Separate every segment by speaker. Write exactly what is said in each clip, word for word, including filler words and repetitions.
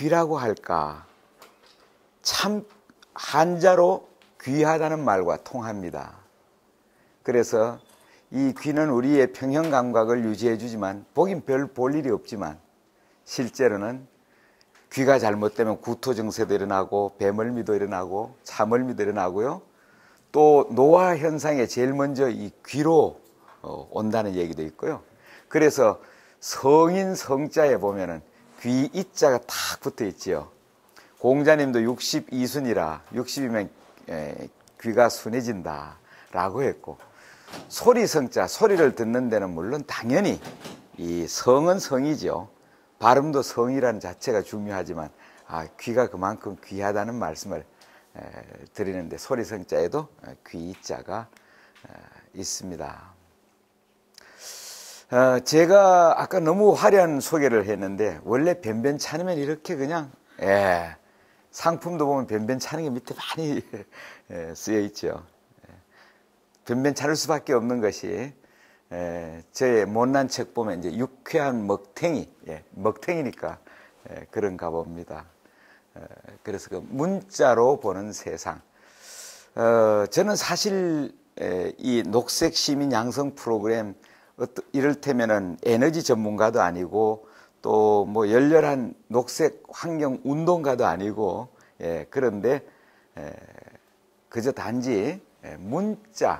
Speaker 1: 귀라고 할까? 참 한자로 귀하다는 말과 통합니다. 그래서 이 귀는 우리의 평형 감각을 유지해 주지만 보긴 별 볼 일이 없지만 실제로는 귀가 잘못되면 구토 증세도 일어나고 배멀미도 일어나고 차멀미도 일어나고요. 또 노화 현상에 제일 먼저 이 귀로 어, 온다는 얘기도 있고요. 그래서 성인 성자에 보면은 귀 이자가 탁 붙어 있지요. 공자님도 육십이순이라 육십이면 에, 귀가 순해진다 라고 했고, 소리 성자, 소리를 듣는 데는 물론 당연히 이 성은 성이죠. 발음도 성이라는 자체가 중요하지만 아, 귀가 그만큼 귀하다는 말씀을 에, 드리는데 소리 성자에도 귀 이자가 에, 있습니다. 어, 제가 아까 너무 화려한 소개를 했는데 원래 변변찮으면 이렇게 그냥 예, 상품도 보면 변변찮은 게 밑에 많이 예, 쓰여 있죠. 예, 변변찮을 수밖에 없는 것이 예, 제 못난 책 보면 이제 유쾌한 먹탱이, 예, 먹탱이니까 예, 그런가 봅니다. 예, 그래서 그 문자로 보는 세상. 어, 저는 사실 예, 이 녹색 시민 양성 프로그램 이를테면은 에너지 전문가도 아니고 또 뭐 열렬한 녹색 환경 운동가도 아니고 예, 그런데 예, 그저 단지 예, 문자로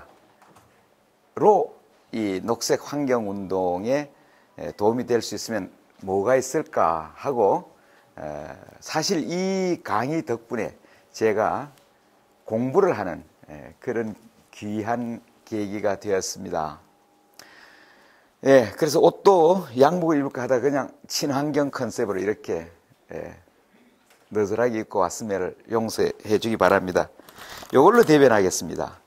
Speaker 1: 이 녹색 환경 운동에 예, 도움이 될 수 있으면 뭐가 있을까 하고 예, 사실 이 강의 덕분에 제가 공부를 하는 예, 그런 귀한 계기가 되었습니다. 예, 그래서 옷도 양복을 입을까 하다가 그냥 친환경 컨셉으로 이렇게 예, 너덜하게 입고 왔음을 용서해 주기 바랍니다. 이걸로 대변하겠습니다.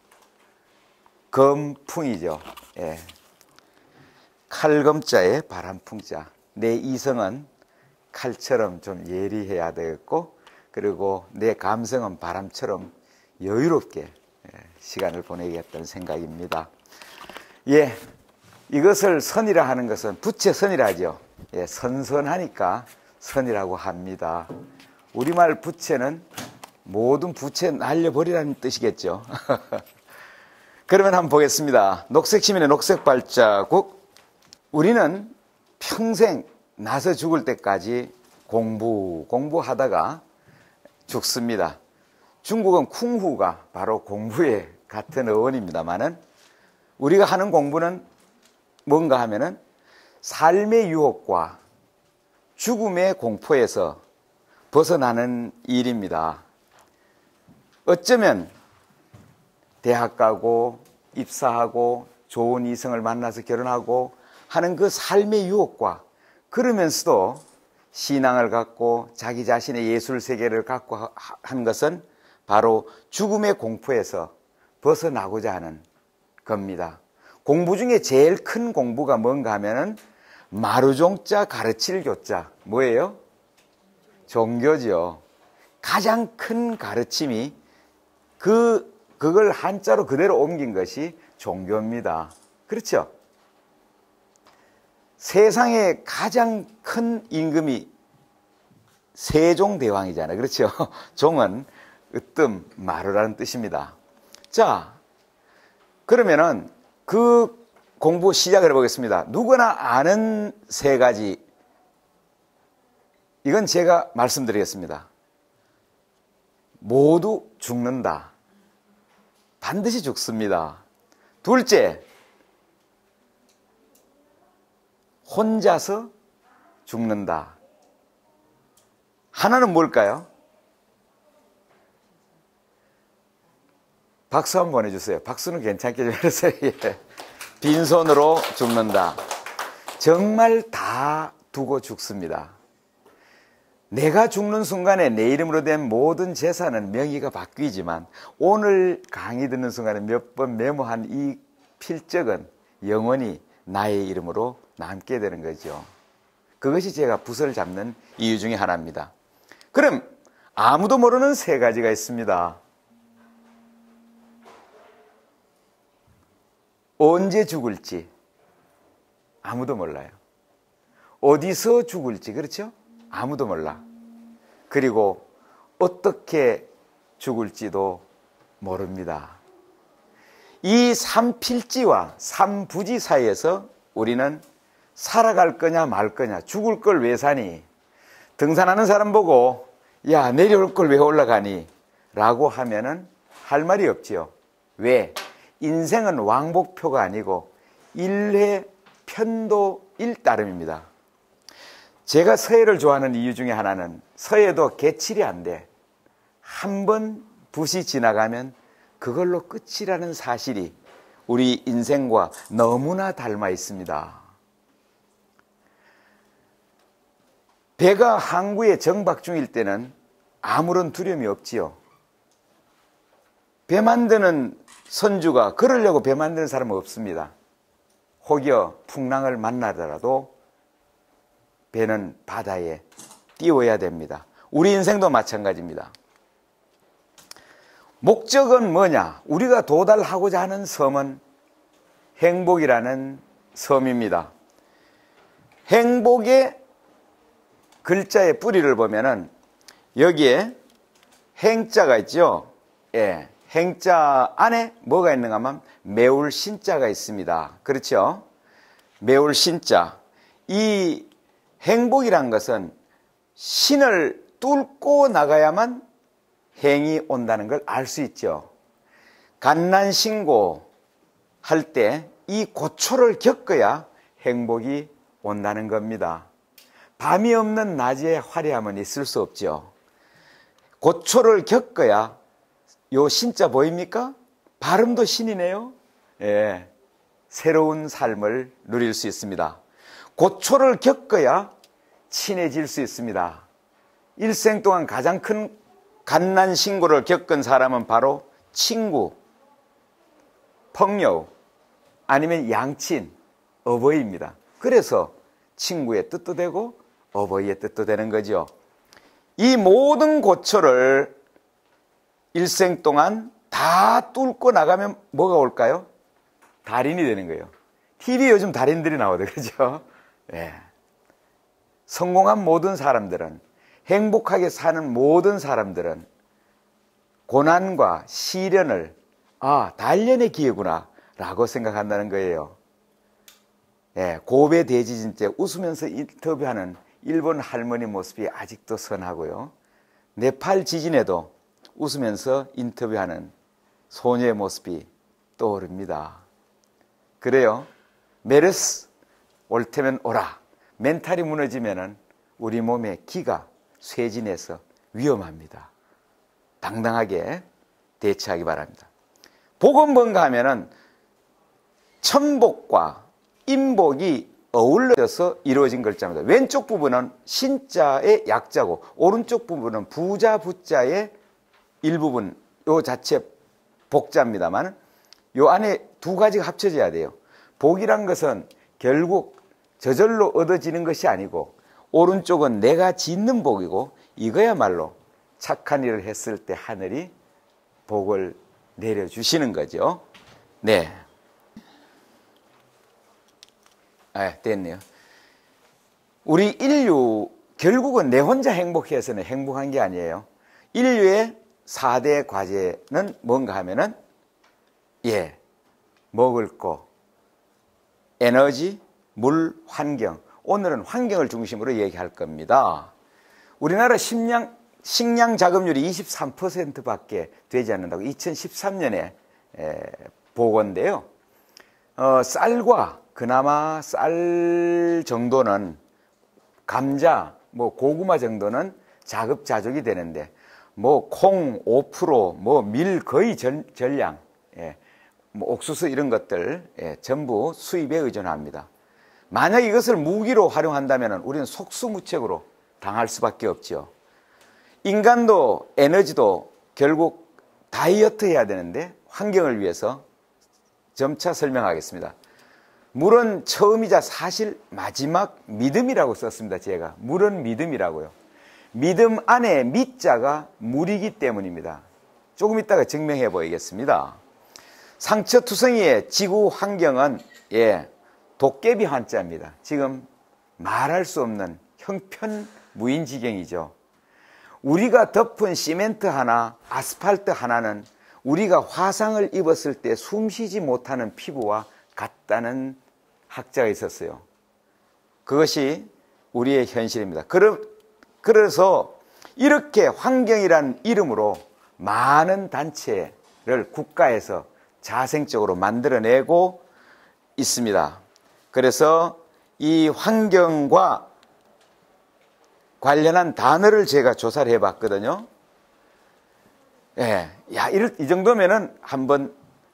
Speaker 1: 검풍이죠. 예. 칼검자에 바람풍자. 내 이성은 칼처럼 좀 예리해야 되겠고, 그리고 내 감성은 바람처럼 여유롭게 예, 시간을 보내겠다는 생각입니다. 예. 이것을 선이라 하는 것은 부채 선이라 하죠. 예, 선선하니까 선이라고 합니다. 우리말 부채는 모든 부채 날려버리라는 뜻이겠죠. 그러면 한번 보겠습니다. 녹색 시민의 녹색 발자국. 우리는 평생 나서 죽을 때까지 공부, 공부하다가 죽습니다. 중국은 쿵후가 바로 공부의 같은 어원입니다만은 우리가 하는 공부는 뭔가 하면은 삶의 유혹과 죽음의 공포에서 벗어나는 일입니다. 어쩌면 대학 가고 입사하고 좋은 이성을 만나서 결혼하고 하는 그 삶의 유혹과 그러면서도 신앙을 갖고 자기 자신의 예술 세계를 갖고 한 것은 바로 죽음의 공포에서 벗어나고자 하는 겁니다. 공부 중에 제일 큰 공부가 뭔가 하면은 마루종자 가르칠 교자. 뭐예요? 종교죠. 가장 큰 가르침이 그, 그걸 한자로 그대로 옮긴 것이 종교입니다. 그렇죠? 세상에 가장 큰 임금이 세종대왕이잖아요. 그렇죠? 종은 으뜸, 마루라는 뜻입니다. 자, 그러면은 그 공부 시작을 해보겠습니다. 누구나 아는 세 가지. 이건 제가 말씀드리겠습니다. 모두 죽는다. 반드시 죽습니다. 둘째, 혼자서 죽는다. 하나는 뭘까요? 박수 한번 보내주세요. 박수는 괜찮게 좀 해주세요. 예. 빈손으로 죽는다. 정말 다 두고 죽습니다. 내가 죽는 순간에 내 이름으로 된 모든 재산은 명의가 바뀌지만 오늘 강의 듣는 순간에 몇 번 메모한 이 필적은 영원히 나의 이름으로 남게 되는 거죠. 그것이 제가 붓을 잡는 이유 중에 하나입니다. 그럼 아무도 모르는 세 가지가 있습니다. 언제 죽을지 아무도 몰라요. 어디서 죽을지, 그렇죠? 아무도 몰라. 그리고 어떻게 죽을지도 모릅니다. 이 삼필지와 삼부지 사이에서 우리는 살아갈 거냐 말 거냐, 죽을 걸 왜 사니, 등산하는 사람 보고 야 내려올 걸 왜 올라가니 라고 하면은 할 말이 없지요. 왜? 인생은 왕복표가 아니고 일회 편도일 따름입니다. 제가 서해를 좋아하는 이유 중에 하나는 서해도 개칠이 안 돼. 한 번 붓이 지나가면 그걸로 끝이라는 사실이 우리 인생과 너무나 닮아 있습니다. 배가 항구에 정박 중일 때는 아무런 두려움이 없지요. 배 만드는 선주가 그러려고 배 만드는 사람은 없습니다. 혹여 풍랑을 만나더라도 배는 바다에 띄워야 됩니다. 우리 인생도 마찬가지입니다. 목적은 뭐냐? 우리가 도달하고자 하는 섬은 행복이라는 섬입니다. 행복의 글자의 뿌리를 보면은 여기에 행자가 있죠. 예, 행자 안에 뭐가 있는가 하면 매울 신자가 있습니다. 그렇죠? 매울 신자. 이 행복이란 것은 신을 뚫고 나가야만 행이 온다는 걸 알 수 있죠. 갓난신고 할 때 이 고초를 겪어야 행복이 온다는 겁니다. 밤이 없는 낮에 화려함은 있을 수 없죠. 고초를 겪어야, 요 신자 보입니까? 발음도 신이네요. 예, 새로운 삶을 누릴 수 있습니다. 고초를 겪어야 친해질 수 있습니다. 일생 동안 가장 큰 갓난신고를 겪은 사람은 바로 친구,朋友, 아니면 양친, 어버이입니다. 그래서 친구의 뜻도 되고 어버이의 뜻도 되는 거죠. 이 모든 고초를 일생 동안 다 뚫고 나가면 뭐가 올까요? 달인이 되는 거예요. 티비에 요즘 달인들이 나오더라고요. 그죠? 네. 성공한 모든 사람들은, 행복하게 사는 모든 사람들은 고난과 시련을 아, 단련의 기회구나 라고 생각한다는 거예요. 예, 고베 대지진 때 웃으면서 인터뷰하는 일본 할머니 모습이 아직도 선하고요. 네팔 지진에도 웃으면서 인터뷰하는 소녀의 모습이 떠오릅니다. 그래요. 메르스 올 테면 오라. 멘탈이 무너지면은 우리 몸의 기가 쇠진해서 위험합니다. 당당하게 대처하기 바랍니다. 복은 뭔가 하면은 천복과 인복이 어울려서 이루어진 글자입니다. 왼쪽 부분은 신자의 약자고 오른쪽 부분은 부자 부자의 일부분, 요 자체 복자입니다만 요 안에 두 가지가 합쳐져야 돼요. 복이란 것은 결국 저절로 얻어지는 것이 아니고 오른쪽은 내가 짓는 복이고 이거야말로 착한 일을 했을 때 하늘이 복을 내려주시는 거죠. 네. 아, 됐네요. 우리 인류, 결국은 내 혼자 행복해서는 행복한 게 아니에요. 인류의 사 대 과제는 뭔가 하면은, 예, 먹을 거, 에너지, 물, 환경. 오늘은 환경을 중심으로 얘기할 겁니다. 우리나라 식량, 식량 자급률이 이십삼 퍼센트 밖에 되지 않는다고 이천십삼 년에 에, 보고인데요. 어, 쌀과 그나마 쌀 정도는, 감자, 뭐 고구마 정도는 자급자족이 되는데 뭐 콩 오 퍼센트, 뭐 밀 거의 전, 전량, 예, 뭐 옥수수 이런 것들, 예, 전부 수입에 의존합니다. 만약 이것을 무기로 활용한다면 우리는 속수무책으로 당할 수밖에 없죠. 인간도 에너지도 결국 다이어트 해야 되는데 환경을 위해서 점차 설명하겠습니다. 물은 처음이자 사실 마지막 믿음이라고 썼습니다. 제가 물은 믿음이라고요. 믿음 안에 믿자가 물이기 때문입니다. 조금 있다가 증명해 보이겠습니다. 상처투성이의 지구 환경은, 예, 도깨비 한자입니다. 지금 말할 수 없는 형편무인지경이죠. 우리가 덮은 시멘트 하나, 아스팔트 하나는 우리가 화상을 입었을 때 숨쉬지 못하는 피부와 같다는 학자가 있었어요. 그것이 우리의 현실입니다. 그래서 이렇게 환경이라는 이름으로 많은 단체를 국가에서 자생적으로 만들어내고 있습니다. 그래서 이 환경과 관련한 단어를 제가 조사를 해봤거든요. 예, 야, 이 정도면은 한번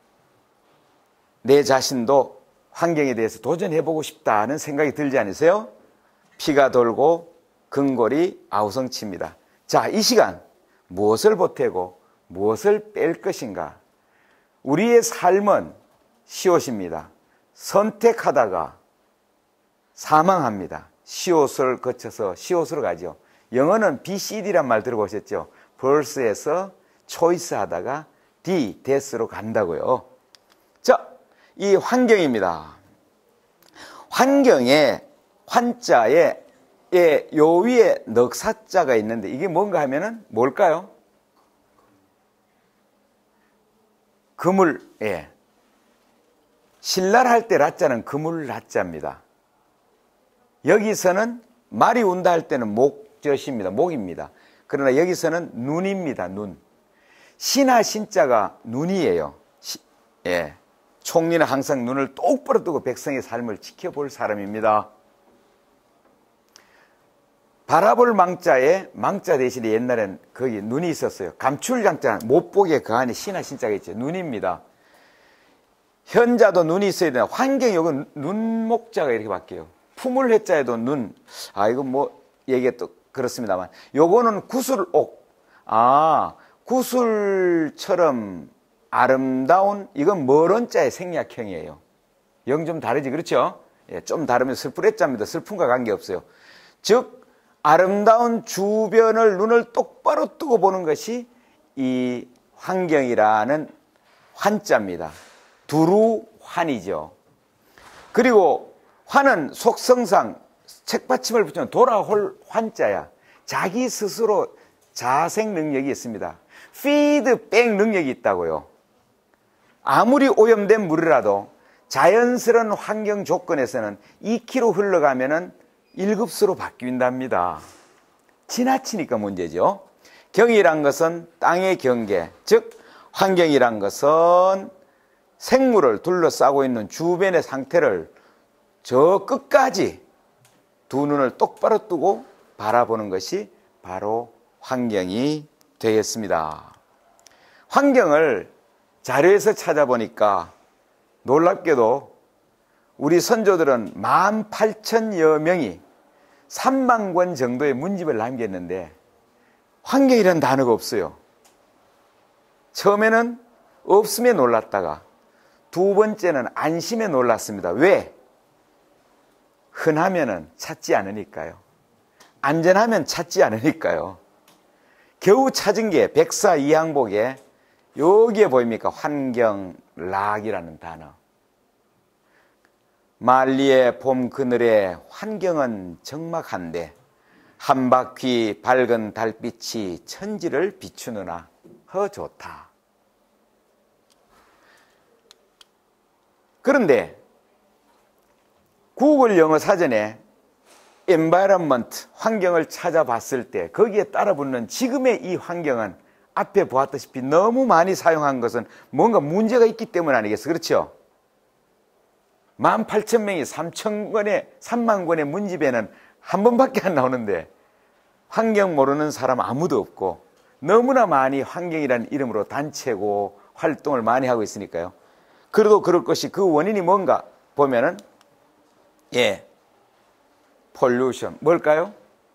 Speaker 1: 내 자신도 환경에 대해서 도전해보고 싶다는 생각이 들지 않으세요? 피가 돌고 근골이 아우성칩니다. 자, 이 시간 무엇을 보태고 무엇을 뺄 것인가? 우리의 삶은 시옷입니다. 선택하다가 사망합니다. 시옷을 거쳐서 시옷으로 가죠. 영어는 비 씨 디란 말 들어보셨죠? birth에서 choice 하다가 D, death로 간다고요. 자, 이 환경입니다. 환경에 환자에 예, 요 위에 넉사자가 있는데 이게 뭔가 하면은 뭘까요? 그물, 예. 신라를 할 때 라자는 그물 라자입니다. 여기서는 말이 운다 할 때는 목젖입니다. 목입니다. 그러나 여기서는 눈입니다. 눈. 신하 신자가 눈이에요. 시, 예. 총리는 항상 눈을 똑바로 뜨고 백성의 삶을 지켜볼 사람입니다. 바라볼 망자에 망자 대신에 옛날엔 거기 눈이 있었어요. 감출장자, 못 보게 그 안에 신하 신자가 있죠. 눈입니다. 현자도 눈이 있어야 되나. 환경이 요건 눈목자가 이렇게 바뀌어요. 품을 해자에도 눈. 아, 이거 뭐 얘기 또 그렇습니다만. 요거는 구슬옥. 아, 구슬처럼 아름다운, 이건 멀은 자의 생략형이에요. 영 좀 다르지, 그렇죠? 예, 좀 다르면 슬플 해자입니다. 슬픔과 관계없어요. 즉, 아름다운 주변을 눈을 똑바로 뜨고 보는 것이 이 환경이라는 환자입니다. 두루 환이죠. 그리고 환은 속성상 책받침을 붙이면 돌아올 환자야. 자기 스스로 자생 능력이 있습니다. 피드백 능력이 있다고요. 아무리 오염된 물이라도 자연스러운 환경 조건에서는 이 킬로미터 흘러가면은 일 급수로 바뀐답니다. 지나치니까 문제죠. 경이란 것은 땅의 경계, 즉 환경이란 것은 생물을 둘러싸고 있는 주변의 상태를 저 끝까지 두 눈을 똑바로 뜨고 바라보는 것이 바로 환경이 되겠습니다. 환경을 자료에서 찾아보니까 놀랍게도 우리 선조들은 만 팔천여 명이 삼만 권 정도의 문집을 남겼는데 환경이라는 단어가 없어요. 처음에는 없음에 놀랐다가 두 번째는 안심에 놀랐습니다. 왜? 흔하면은 찾지 않으니까요. 안전하면 찾지 않으니까요. 겨우 찾은 게 백사이항복에 여기에 보입니까? 환경락이라는 단어. 만리의 봄 그늘에 환경은 적막한데 한 바퀴 밝은 달빛이 천지를 비추느나 허 좋다. 그런데 구글 영어 사전에 environment, 환경을 찾아봤을 때 거기에 따라붙는 지금의 이 환경은 앞에 보았다시피 너무 많이 사용한 것은 뭔가 문제가 있기 때문 아니겠어? 그렇죠? 만 팔천 명이 삼천 권의, 삼만 권의 문집에는 한 번밖에 안 나오는데 환경 모르는 사람 아무도 없고 너무나 많이 환경이라는 이름으로 단체고 활동을 많이 하고 있으니까요. 그래도 그럴 것이 그 원인이 뭔가 보면은 예, 폴루션 뭘까요?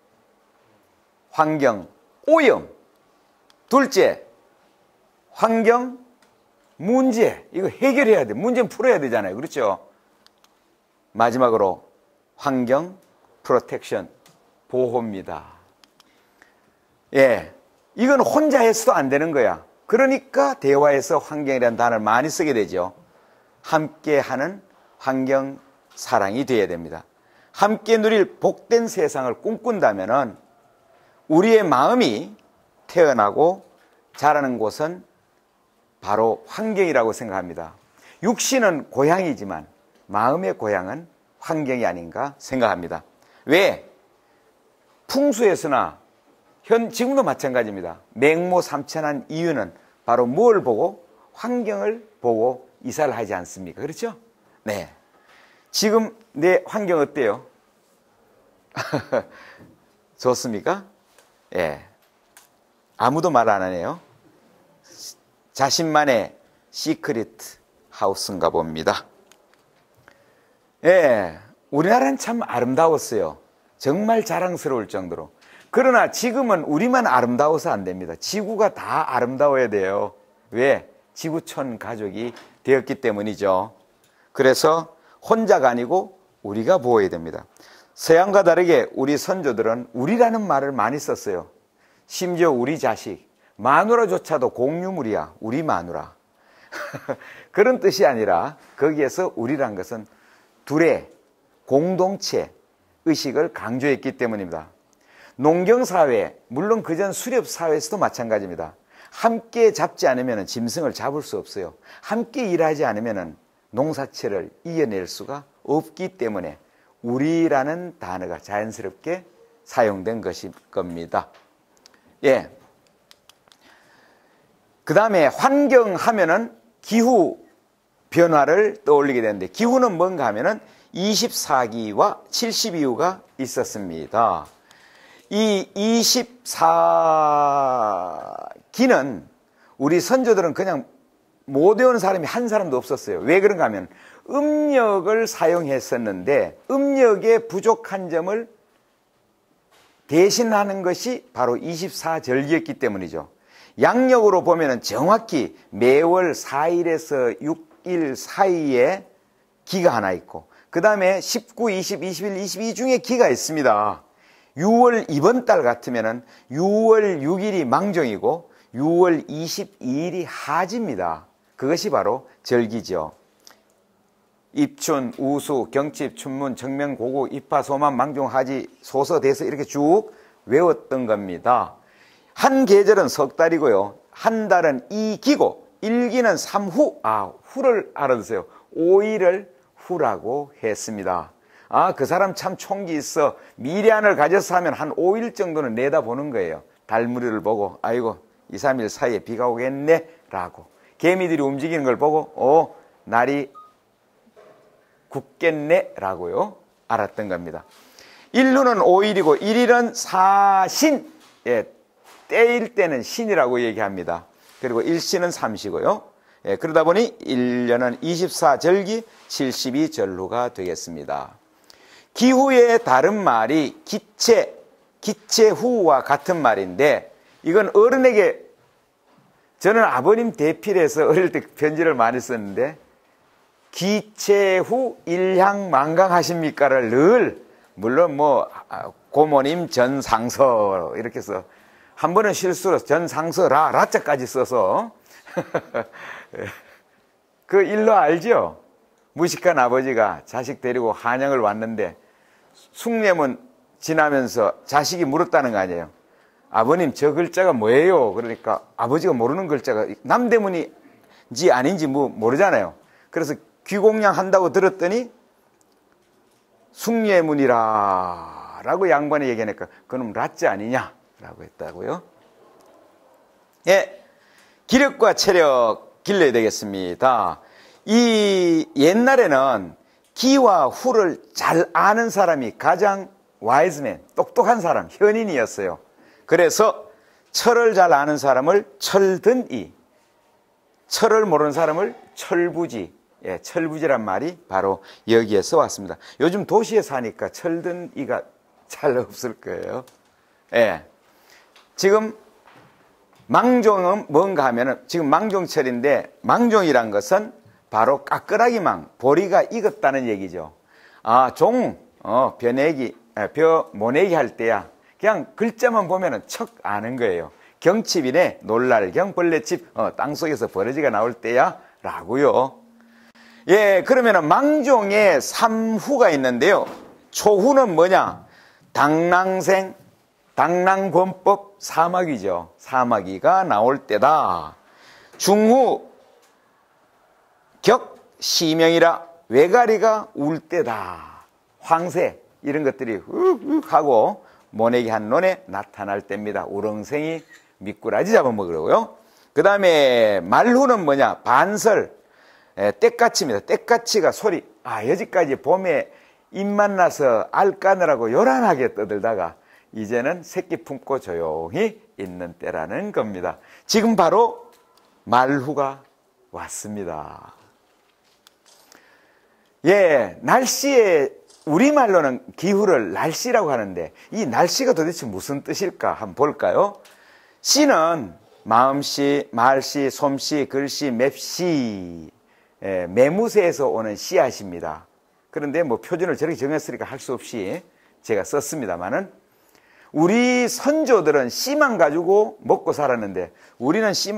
Speaker 1: 환경 오염. 둘째, 환경 문제. 이거 해결해야 돼. 문제는 풀어야 되잖아요. 그렇죠? 마지막으로 환경 프로텍션, 보호입니다. 예, 이건 혼자 해서도 안 되는 거야. 그러니까 대화에서 환경이라는 단어를 많이 쓰게 되죠. 함께하는 환경 사랑이 되어야 됩니다. 함께 누릴 복된 세상을 꿈꾼다면은 우리의 마음이 태어나고 자라는 곳은 바로 환경이라고 생각합니다. 육신은 고향이지만 마음의 고향은 환경이 아닌가 생각합니다. 왜? 풍수에서나 현 지금도 마찬가지입니다. 맹모삼천한 이유는 바로 뭘 보고? 환경을 보고 이사를 하지 않습니까? 그렇죠? 네. 지금 내 환경 어때요? 좋습니까? 예. 아무도 말 안 하네요. 자신만의 시크릿 하우스인가 봅니다. 예. 우리나라는 참 아름다웠어요. 정말 자랑스러울 정도로. 그러나 지금은 우리만 아름다워서 안 됩니다. 지구가 다 아름다워야 돼요. 왜? 지구촌 가족이 되었기 때문이죠. 그래서 혼자가 아니고 우리가 보호해야 됩니다. 서양과 다르게 우리 선조들은 우리라는 말을 많이 썼어요. 심지어 우리 자식, 마누라조차도 공유물이야. 우리 마누라. 그런 뜻이 아니라 거기에서 우리란 것은 둘의 공동체 의식을 강조했기 때문입니다. 농경사회, 물론 그전 수렵사회에서도 마찬가지입니다. 함께 잡지 않으면 짐승을 잡을 수 없어요. 함께 일하지 않으면 농사채를 이어낼 수가 없기 때문에 우리라는 단어가 자연스럽게 사용된 것일 겁니다. 예. 그 다음에 환경 하면은 기후 변화를 떠올리게 되는데, 기후는 뭔가 하면은 이십사 기와 칠십이 호가 있었습니다. 이 이십사 기는 우리 선조들은 그냥 못 외운 사람이 한 사람도 없었어요. 왜 그런가 하면 음력을 사용했었는데 음력의 부족한 점을 대신하는 것이 바로 이십사 절기였기 때문이죠. 양력으로 보면 정확히 매월 사 일에서 육 일 사이에 기가 하나 있고, 그 다음에 십구, 이십, 이십일, 이십이 중에 기가 있습니다. 유월 이번 달 같으면 유월 육 일이 망종이고 유월 이십이 일이 하지입니다. 그것이 바로 절기죠. 입춘, 우수, 경칩, 춘문, 정명, 고구, 입하, 소만, 망종, 하지, 소서, 대서 이렇게 쭉 외웠던 겁니다. 한 계절은 석 달이고요. 한 달은 이기고 일기는 삼후, 아, 후를 알아두세요. 오 일을 후라고 했습니다. 아, 그 사람 참 총기 있어. 미래안을 가져서 하면 한 오 일 정도는 내다보는 거예요. 달무리를 보고 아이고 이, 삼 일 사이에 비가 오겠네 라고. 개미들이 움직이는 걸 보고 어, 날이 굳겠네 라고요 알았던 겁니다. 일루는 오 일이고 일 일은 사신, 예, 때일 때는 신이라고 얘기합니다. 그리고 일시는 삼시고요. 예, 그러다 보니 일 년은 이십사 절기, 칠십이 절루가 되겠습니다. 기후의 다른 말이 기체, 기체후와 같은 말인데, 이건 어른에게, 저는 아버님 대필해서 어릴 때 편지를 많이 썼는데, 기체후 일향만강하십니까를 늘, 물론 뭐 고모님 전상서 이렇게 해서 한 번은 실수로 전상서라 라자까지 써서 그 일로 알죠? 무식한 아버지가 자식 데리고 한양을 왔는데 숭례문 지나면서 자식이 물었다는 거 아니에요. 아버님 저 글자가 뭐예요? 그러니까 아버지가 모르는 글자가 남대문인지 아닌지 뭐 모르잖아요. 그래서 귀공양 한다고 들었더니 숭례문이라 라고 양반이 얘기하니까 그놈 라자 아니냐 라고 했다고요. 예, 기력과 체력 길러야 되겠습니다. 이 옛날에는 기와 후를 잘 아는 사람이 가장 와이즈맨, 똑똑한 사람, 현인이었어요. 그래서 철을 잘 아는 사람을 철든이, 철을 모르는 사람을 철부지, 예, 철부지란 말이 바로 여기에서 왔습니다. 요즘 도시에 사니까 철든이가 잘 없을 거예요. 예. 지금 망종은 뭔가 하면은 지금 망종철인데 망종이란 것은 바로 까끄라기망, 보리가 익었다는 얘기죠. 아, 종, 어, 벼내기, 벼 모내기 할 때야. 그냥 글자만 보면은 척 아는 거예요. 경칩이네, 놀랄경, 벌레칩, 어, 땅속에서 버러지가 나올 때야 라고요. 예, 그러면은 망종에 삼후가 있는데요. 초후는 뭐냐? 당랑생, 당랑권법 사마귀죠. 사마귀가 나올 때다. 중후 격 시명이라 외가리가 울 때다. 황새 이런 것들이 훅훅 하고 모내기 한눈에 나타날 때입니다. 우렁생이 미꾸라지 잡아먹으려고요. 그 다음에 말후는 뭐냐? 반설, 에, 떼까치입니다. 떼까치가 소리, 아 여지까지 봄에 입만 나서 알 까느라고 요란하게 떠들다가 이제는 새끼 품고 조용히 있는 때라는 겁니다. 지금 바로 말후가 왔습니다. 예, 날씨에 우리말로는 기후를 날씨라고 하는데 이 날씨가 도대체 무슨 뜻일까 한번 볼까요? 씨는 마음씨, 말씨, 솜씨, 글씨, 맵씨, 예, 매무새에서 오는 씨앗입니다. 그런데 뭐 표준을 저렇게 정했으니까 할 수 없이 제가 썼습니다만은 우리 선조들은 씨만 가지고 먹고 살았는데 우리는 씨,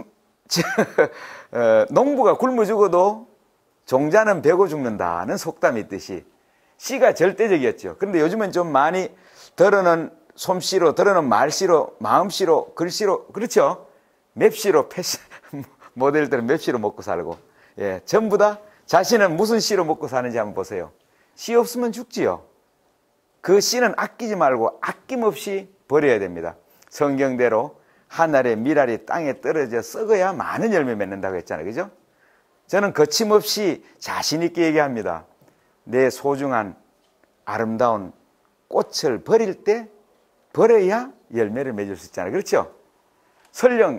Speaker 1: 어, 농부가 굶어 죽어도 종자는 베고 죽는다는 속담이 있듯이 씨가 절대적이었죠. 그런데 요즘은 좀 많이 덜어는 솜씨로, 덜어는 말씨로, 마음씨로, 글씨로, 그렇죠? 맵씨로, 패시, 모델들은 맵씨로 먹고 살고, 예, 전부 다 자신은 무슨 씨로 먹고 사는지 한번 보세요. 씨 없으면 죽지요. 그 씨는 아끼지 말고 아낌없이 버려야 됩니다. 성경대로 하늘의 밀알이 땅에 떨어져 썩어야 많은 열매 맺는다고 했잖아요. 그죠? 저는 거침없이 자신 있게 얘기합니다. 내 소중한 아름다운 꽃을 버릴 때 버려야 열매를 맺을 수 있잖아요. 그렇죠? 설령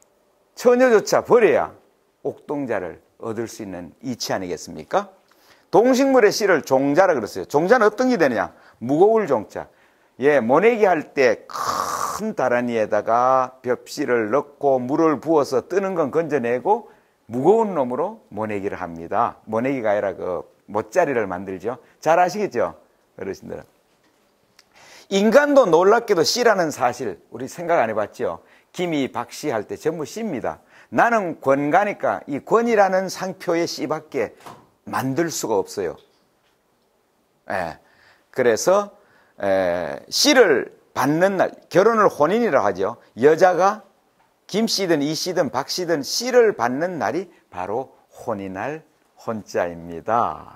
Speaker 1: 처녀조차 버려야 옥동자를 얻을 수 있는 이치 아니겠습니까? 동식물의 씨를 종자라 그랬어요. 종자는 어떤 게 되느냐? 무거울 종자. 예, 모내기 할 때 큰 다라니에다가 벽씨를 넣고 물을 부어서 뜨는 건 건져내고 무거운 놈으로 모내기를 합니다. 모내기가 아니라 그 못자리를 만들죠. 잘 아시겠죠? 어르신들은. 인간도 놀랍게도 씨라는 사실 우리 생각 안 해봤죠? 김이 박씨 할 때 전부 씨입니다. 나는 권가니까 이 권이라는 상표의 씨밖에 만들 수가 없어요. 예. 그래서 에, 씨를 받는 날, 결혼을 혼인이라고 하죠. 여자가 김씨든 이씨든 박씨든 씨를 받는 날이 바로 혼인날 혼자입니다.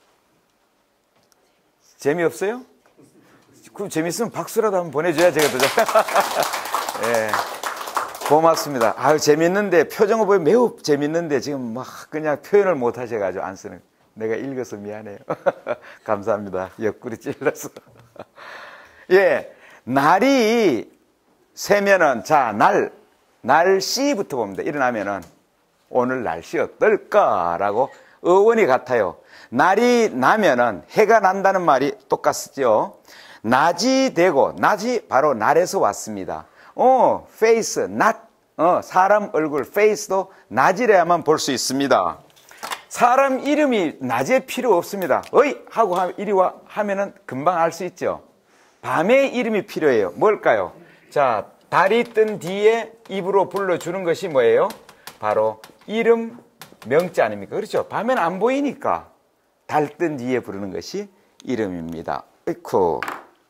Speaker 1: 재미없어요? 그럼 재밌으면 박수라도 한번 보내줘야 제가 더 예, 고맙습니다. 아유, 재밌는데 표정을 보면 매우 재밌는데 지금 막 그냥 표현을 못 하셔가지고 안 쓰는. 내가 읽어서 미안해요. 감사합니다. 옆구리 찔러서. 예, 날이 새면은 자, 날, 날씨부터 봅니다. 일어나면은 오늘 날씨 어떨까라고 어원이 같아요. 날이 나면은 해가 난다는 말이 똑같죠. 낮이 되고 낮이 바로 날에서 왔습니다. 어, 페이스, 낮, 어, 사람 얼굴, 페이스도 낮이래야만 볼 수 있습니다. 사람 이름이 낮에 필요 없습니다. 어이 하고 이리 와 하면은 금방 알 수 있죠. 밤에 이름이 필요해요. 뭘까요? 자, 달이 뜬 뒤에 입으로 불러주는 것이 뭐예요? 바로 이름 명자 아닙니까? 그렇죠? 밤에는 안 보이니까 달 뜬 뒤에 부르는 것이 이름입니다. 으이쿠.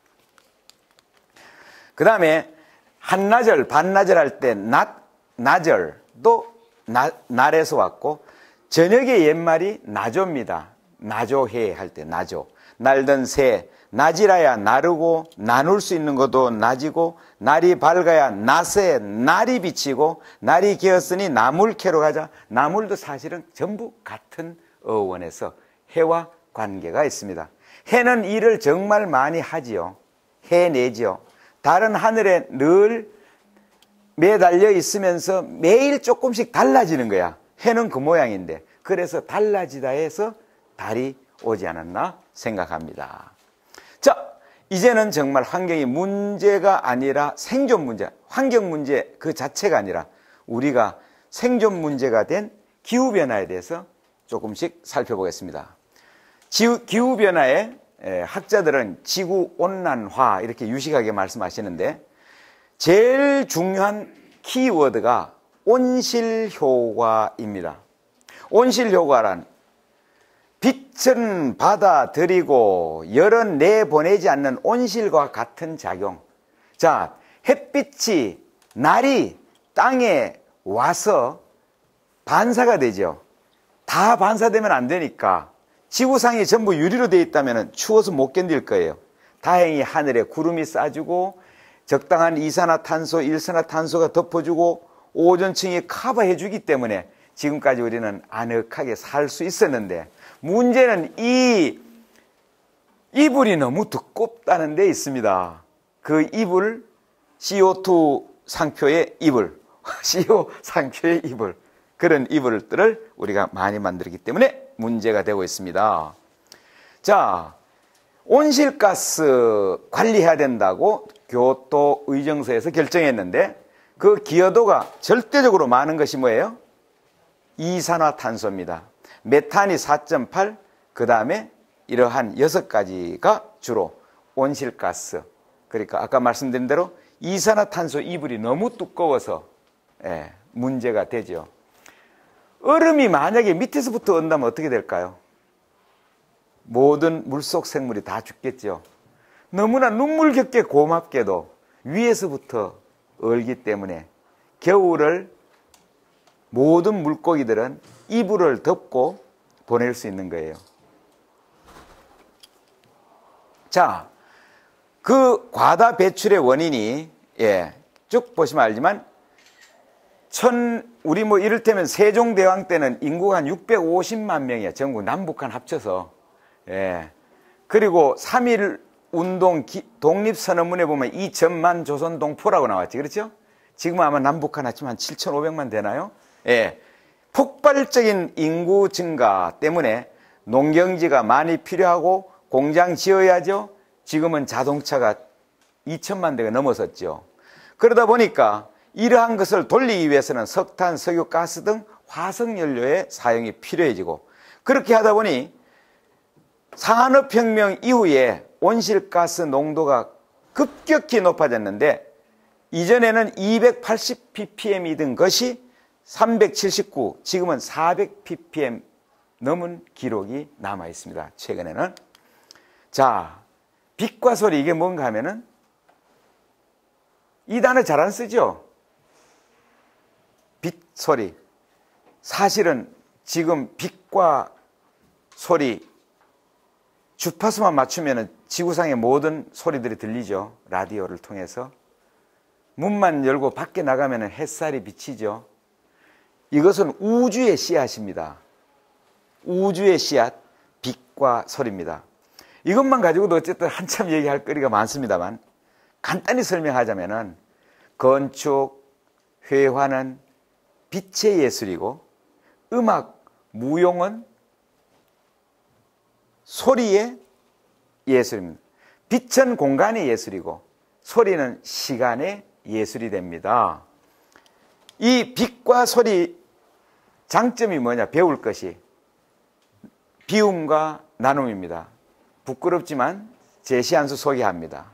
Speaker 1: 그 다음에 한나절, 반나절 할 때 낮, 나절도 나, 날에서 왔고 저녁의 옛말이 나조입니다. 나조해 할 때 나조. 날든 새, 낮이라야 나르고 나눌 수 있는 것도 낮이고 날이 밝아야 낮에 날이 비치고 날이 개었으니 나물 캐러 가자. 나물도 사실은 전부 같은 어원에서 해와 관계가 있습니다. 해는 일을 정말 많이 하지요. 해내지요. 달은 하늘에 늘 매달려 있으면서 매일 조금씩 달라지는 거야. 해는 그 모양인데 그래서 달라지다 해서 달이 오지 않았나 생각합니다. 자, 이제는 정말 환경이 문제가 아니라 생존 문제, 환경 문제 그 자체가 아니라 우리가 생존 문제가 된 기후변화에 대해서 조금씩 살펴보겠습니다. 기후변화에 학자들은 지구온난화 이렇게 유식하게 말씀하시는데 제일 중요한 키워드가 온실효과입니다. 온실효과란 빛은 받아들이고 열은 내보내지 않는 온실과 같은 작용. 자, 햇빛이, 날이 땅에 와서 반사가 되죠. 다 반사되면 안 되니까 지구상이 전부 유리로 되어 있다면 추워서 못 견딜 거예요. 다행히 하늘에 구름이 싸주고 적당한 이산화탄소, 일산화탄소가 덮어주고 오존층이 커버해 주기 때문에 지금까지 우리는 아늑하게 살 수 있었는데, 문제는 이 이불이 너무 두껍다는 데 있습니다. 그 이불, 씨오투 상표의 이불, 씨오 상표의 이불, 그런 이불들을 우리가 많이 만들기 때문에 문제가 되고 있습니다. 자, 온실가스 관리해야 된다고 교토 의정서에서 결정했는데, 그 기여도가 절대적으로 많은 것이 뭐예요? 이산화탄소입니다. 메탄이 사 점 팔, 그 다음에 이러한 여섯 가지가 주로 온실가스. 그러니까 아까 말씀드린 대로 이산화탄소 이불이 너무 두꺼워서 예, 문제가 되죠. 얼음이 만약에 밑에서부터 온다면 어떻게 될까요? 모든 물속 생물이 다 죽겠죠. 너무나 눈물겹게 고맙게도 위에서부터 얼기 때문에 겨울을 모든 물고기들은 이불을 덮고 보낼 수 있는 거예요. 자, 그 과다 배출의 원인이 예, 쭉 보시면 알지만 천 우리 뭐 이를테면 세종대왕 때는 인구가 한 육백오십만 명이야. 전국 남북한 합쳐서. 예. 그리고 삼일 운동 기, 독립선언문에 보면 이천만 조선 동포라고 나왔지. 그렇죠? 지금은 아마 남북한 합치면 한 칠천오백만 되나요? 예. 폭발적인 인구 증가 때문에 농경지가 많이 필요하고 공장 지어야죠. 지금은 자동차가 이천만 대가 넘어섰죠. 그러다 보니까 이러한 것을 돌리기 위해서는 석탄, 석유, 가스 등 화석연료의 사용이 필요해지고, 그렇게 하다 보니 산업혁명 이후에 온실가스 농도가 급격히 높아졌는데, 이전에는 이백팔십 ppm이던 것이 삼백칠십구, 지금은 사백 ppm 넘은 기록이 남아 있습니다. 최근에는. 자, 빛과 소리, 이게 뭔가 하면은 이 단어 잘 안 쓰죠? 빛, 소리. 사실은 지금 빛과 소리, 주파수만 맞추면 지구상의 모든 소리들이 들리죠. 라디오를 통해서. 문만 열고 밖에 나가면 햇살이 비치죠. 이것은 우주의 씨앗입니다. 우주의 씨앗, 빛과 소리입니다. 이것만 가지고도 어쨌든 한참 얘기할 거리가 많습니다만, 간단히 설명하자면은 건축, 회화는 빛의 예술이고, 음악, 무용은 소리의 예술입니다. 빛은 공간의 예술이고 소리는 시간의 예술이 됩니다. 이 빛과 소리 장점이 뭐냐? 배울 것이 비움과 나눔입니다. 부끄럽지만 제시 한 수 소개합니다.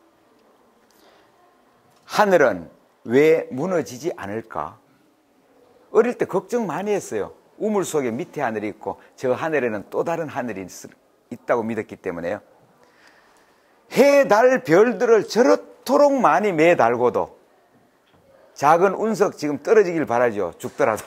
Speaker 1: 하늘은 왜 무너지지 않을까? 어릴 때 걱정 많이 했어요. 우물 속에 밑에 하늘이 있고 저 하늘에는 또 다른 하늘이 있다고 믿었기 때문에요. 해, 달, 별들을 저렇도록 많이 매달고도 작은 운석 지금 떨어지길 바라죠. 죽더라도.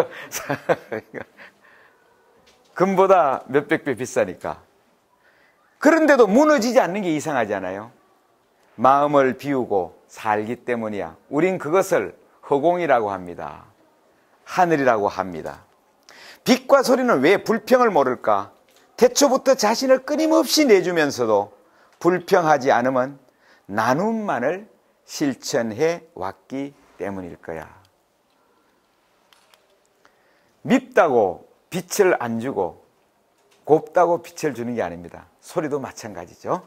Speaker 1: 금보다 몇백 배 비싸니까. 그런데도 무너지지 않는 게 이상하잖아요. 마음을 비우고 살기 때문이야. 우린 그것을 허공이라고 합니다. 하늘이라고 합니다. 빛과 소리는 왜 불평을 모를까? 태초부터 자신을 끊임없이 내주면서도 불평하지 않으면 나눔만을 실천해 왔기 때문일 거야. 밉다고 빛을 안 주고 곱다고 빛을 주는 게 아닙니다. 소리도 마찬가지죠.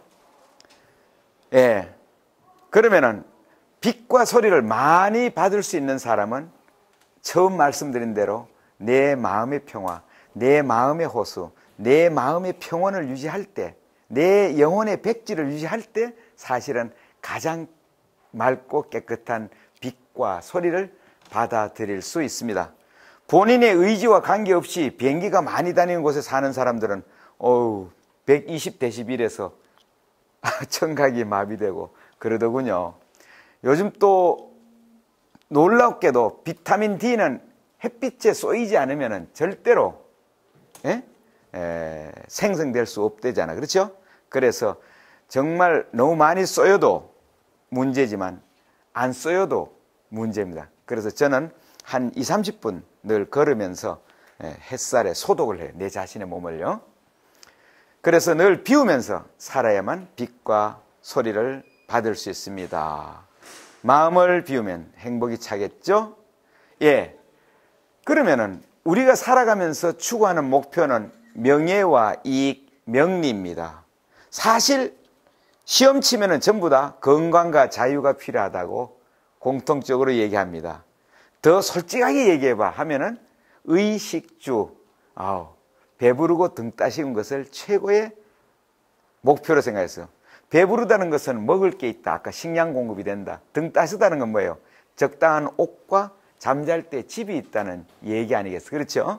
Speaker 1: 예. 그러면은 빛과 소리를 많이 받을 수 있는 사람은 처음 말씀드린 대로 내 마음의 평화, 내 마음의 호수, 내 마음의 평온을 유지할 때, 내 영혼의 백지를 유지할 때 사실은 가장 맑고 깨끗한 빛과 소리를 받아들일 수 있습니다. 본인의 의지와 관계없이 비행기가 많이 다니는 곳에 사는 사람들은 어우 백이십 데시벨에서 청각이 마비되고 그러더군요. 요즘 또 놀랍게도 비타민 D는 햇빛에 쏘이지 않으면 절대로 예? 에, 생성될 수 없대잖아. 그렇죠? 그래서 정말 너무 많이 쏘여도 문제지만 안 쏘여도 문제입니다. 그래서 저는 한 이삼십 분 늘 걸으면서 햇살에 소독을 해요. 내 자신의 몸을요. 그래서 늘 비우면서 살아야만 빛과 소리를 받을 수 있습니다. 마음을 비우면 행복이 차겠죠? 예. 그러면은 우리가 살아가면서 추구하는 목표는 명예와 이익, 명리입니다. 사실 시험 치면은 전부 다 건강과 자유가 필요하다고 공통적으로 얘기합니다. 더 솔직하게 얘기해봐 하면은 의식주, 아우, 배부르고 등 따시는 것을 최고의 목표로 생각했어요. 배부르다는 것은 먹을 게 있다. 아까 식량 공급이 된다. 등 따스다는 건 뭐예요? 적당한 옷과 잠잘 때 집이 있다는 얘기 아니겠어요? 그렇죠?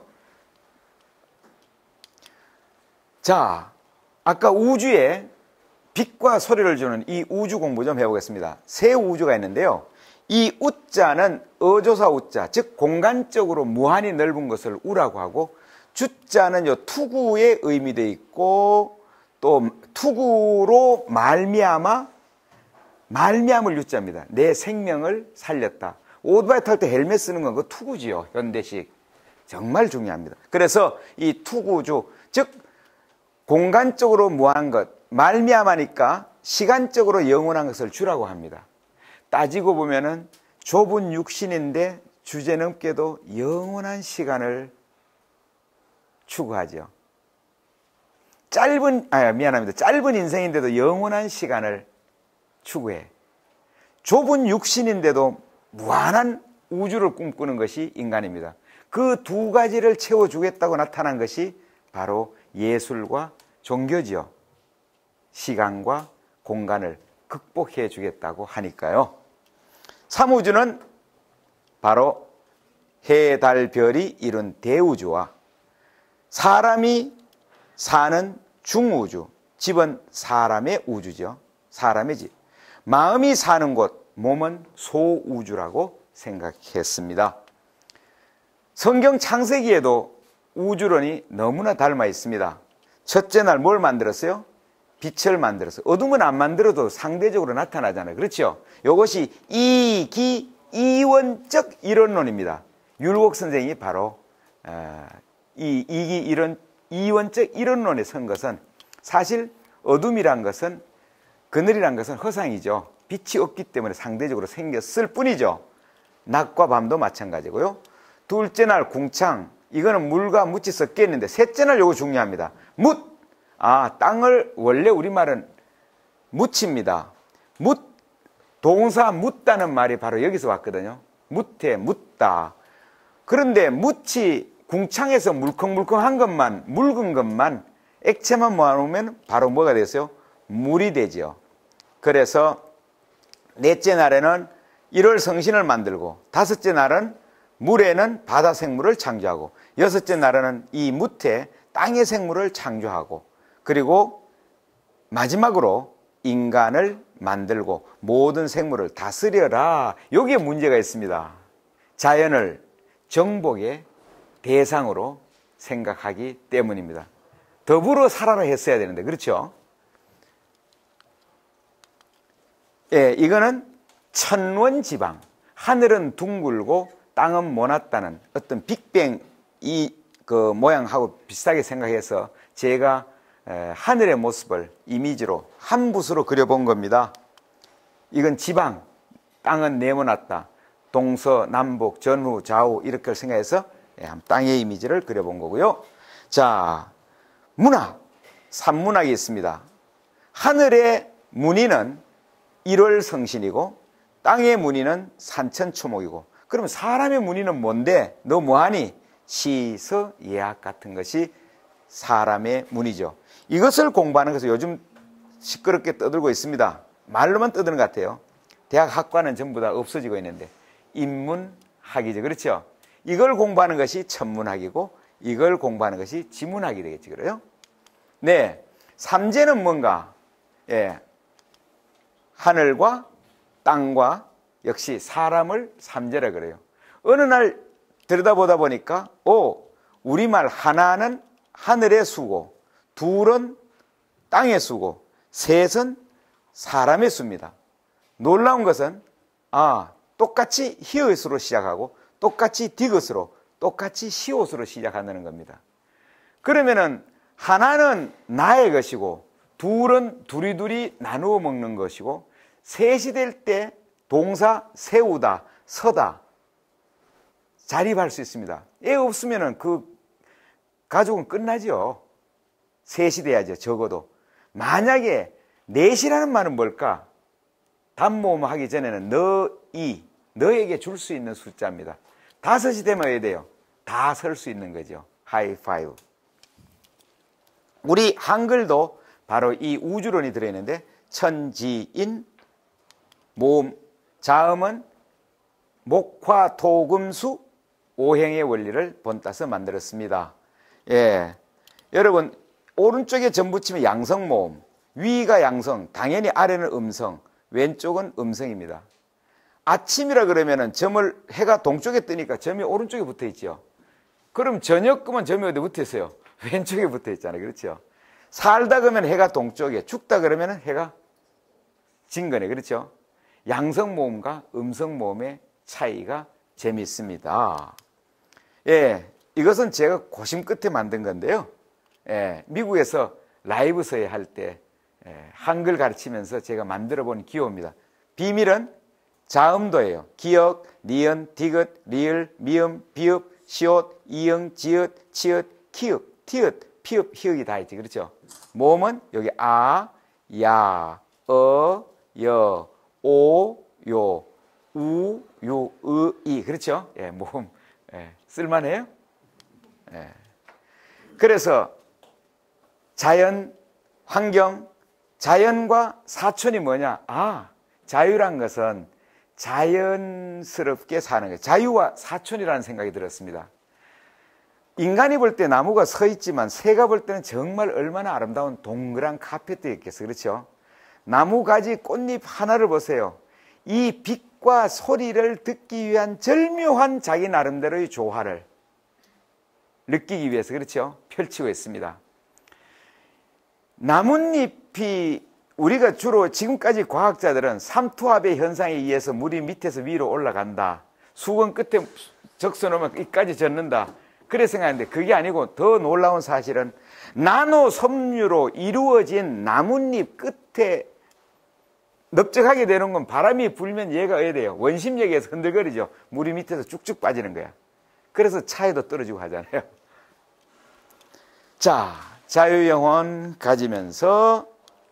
Speaker 1: 자, 아까 우주에 빛과 소리를 주는 이 우주 공부 좀 해보겠습니다. 세 우주가 있는데요. 이 우자는 어조사 우자, 즉 공간적으로 무한히 넓은 것을 우라고 하고, 주자는 요 투구의 의미되어 있고, 또 투구로 말미암아, 말미암을 유자입니다. 내 생명을 살렸다. 오토바이 탈 때 헬멧 쓰는 건 그 투구지요. 현대식. 정말 중요합니다. 그래서 이 투구주, 즉 공간적으로 무한한 것, 말미암아니까 시간적으로 영원한 것을 주라고 합니다. 따지고 보면은 좁은 육신인데 주제넘게도 영원한 시간을 추구하죠. 짧은, 아, 미안합니다. 짧은 인생인데도 영원한 시간을 추구해. 좁은 육신인데도 무한한 우주를 꿈꾸는 것이 인간입니다. 그 두 가지를 채워주겠다고 나타난 것이 바로 예술과 종교지요. 시간과 공간을 극복해 주겠다고 하니까요. 삼우주는 바로 해, 달, 별이 이룬 대우주와 사람이 사는 중우주, 집은 사람의 우주죠. 사람의 집. 마음이 사는 곳, 몸은 소우주라고 생각했습니다. 성경 창세기에도 우주론이 너무나 닮아 있습니다. 첫째 날 뭘 만들었어요? 빛을 만들었어요. 어둠은 안 만들어도 상대적으로 나타나잖아요. 그렇죠? 이것이 이기, 이원적 이론론입니다. 율곡 선생이 바로 이 이기 이론, 이원적 이론론에 선 것은 사실 어둠이란 것은, 그늘이란 것은 허상이죠. 빛이 없기 때문에 상대적으로 생겼을 뿐이죠. 낮과 밤도 마찬가지고요. 둘째 날 궁창, 이거는 물과 묻이 섞여 있는데, 셋째 날 요거 중요합니다. 묻! 아, 땅을 원래 우리말은 묻힙니다. 묻, 동사 묻다는 말이 바로 여기서 왔거든요. 묻해, 묻다. 그런데 묻이 궁창에서 물컹물컹한 것만, 묽은 것만, 액체만 모아놓으면 바로 뭐가 됐어요? 물이 되죠. 그래서 넷째 날에는 일월 성신을 만들고, 다섯째 날은 물에는 바다 생물을 창조하고, 여섯째 날에는 이 묻에 땅의 생물을 창조하고, 그리고 마지막으로 인간을 만들고 모든 생물을 다스려라. 여기에 문제가 있습니다. 자연을 정복의 대상으로 생각하기 때문입니다. 더불어 살아라 했어야 되는데, 그렇죠? 예, 이거는 천원지방, 하늘은 둥글고 땅은 모났다는 어떤 빅뱅 이 그 모양하고 비슷하게 생각해서 제가 하늘의 모습을 이미지로 한 붓으로 그려본 겁니다. 이건 지방, 땅은 네모났다. 동서남북, 전후, 좌우 이렇게 생각해서 땅의 이미지를 그려본 거고요. 자, 문학, 산문학이 있습니다. 하늘의 무늬는 일월 성신이고 땅의 무늬는 산천초목이고, 그러면 사람의 무늬는 뭔데? 너 뭐하니? 시서 예학 같은 것이 사람의 무늬죠. 이것을 공부하는 것을 요즘 시끄럽게 떠들고 있습니다. 말로만 떠드는 것 같아요. 대학 학과는 전부 다 없어지고 있는데, 인문학이죠. 그렇죠? 이걸 공부하는 것이 천문학이고, 이걸 공부하는 것이 지문학이 되겠지. 그래요? 네. 삼재는 뭔가? 예. 하늘과 땅과 역시 사람을 삼재라 그래요. 어느 날 들여다보다 보니까 오, 우리말 하나는 하늘의 수고, 둘은 땅의 수고, 셋은 사람의 수입니다. 놀라운 것은 아, 똑같이 히읗으로 시작하고 똑같이 디귿으로 똑같이 시옷으로 시작한다는 겁니다. 그러면은 하나는 나의 것이고 둘은 두리두리 나누어 먹는 것이고 셋이 될 때 동사 세우다, 서다 자립할 수 있습니다. 애 없으면은 그 가족은 끝나죠. 셋이 돼야죠. 적어도. 만약에 넷이라는 말은 뭘까? 단모음 하기 전에는 너이, 너에게 줄 수 있는 숫자입니다. 다섯이 되면 왜 돼요? 다 설 수 있는 거죠. 하이파이브. 우리 한글도 바로 이 우주론이 들어있는데 천지인, 모음, 자음은 목화토금수 오행의 원리를 본따서 만들었습니다. 예, 여러분 오른쪽에 점 붙이면 양성모음, 위가 양성, 당연히 아래는 음성, 왼쪽은 음성입니다. 아침이라 그러면은 점을 해가 동쪽에 뜨니까 점이 오른쪽에 붙어 있죠. 그럼 저녁 끄면 점이 어디 붙어 있어요? 왼쪽에 붙어 있잖아요. 그렇죠? 살다 그러면 해가 동쪽에, 죽다 그러면 해가 진 거네. 그렇죠? 양성 모음과 음성 모음의 차이가 재미있습니다. 예, 이것은 제가 고심 끝에 만든 건데요. 예, 미국에서 라이브 서예 할 때 예, 한글 가르치면서 제가 만들어 본 기호입니다. 비밀은 자음도예요. 기역, 니은, 디귿, 리을, 미음, 비읍, 시옷, 이응, 지읒, 치읒, 키읔, 티읒, 피읍, 히읗이 다 있지. 그렇죠? 모음은 여기 아, 야, 어, 여, 오, 요, 우, 요, 으, 이. 그렇죠? 예, 모음. 예, 쓸만해요? 예. 그래서 자연, 환경, 자연과 사촌이 뭐냐? 아, 자유란 것은 자연스럽게 사는 거예요. 자유와 사촌이라는 생각이 들었습니다. 인간이 볼 때 나무가 서 있지만 새가 볼 때는 정말 얼마나 아름다운 동그란 카페트였겠어요. 그렇죠? 나무 가지 꽃잎 하나를 보세요. 이 빛과 소리를 듣기 위한 절묘한 자기 나름대로의 조화를 느끼기 위해서 그렇죠? 펼치고 있습니다. 나뭇잎이 우리가 주로 지금까지 과학자들은 삼투압의 현상에 의해서 물이 밑에서 위로 올라간다. 수건 끝에 적셔놓으면 이까지 젖는다. 그래 생각하는데 그게 아니고 더 놀라운 사실은 나노 섬유로 이루어진 나뭇잎 끝에 넓적하게 되는 건 바람이 불면 얘가 어야 돼요? 원심력에서 흔들거리죠. 물이 밑에서 쭉쭉 빠지는 거야. 그래서 차에도 떨어지고 하잖아요. 자, 자유영혼 가지면서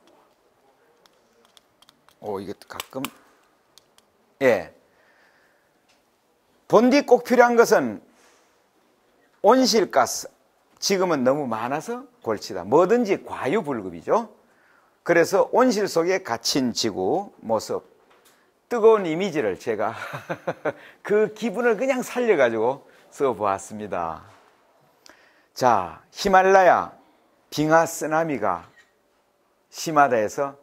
Speaker 1: 오, 이게 가끔 예 본디 꼭 필요한 것은 온실가스. 지금은 너무 많아서 골치다. 뭐든지 과유불급이죠. 그래서 온실 속에 갇힌 지구 모습, 뜨거운 이미지를 제가 그 기분을 그냥 살려가지고 써보았습니다. 자, 히말라야 빙하 쓰나미가 심하다 해서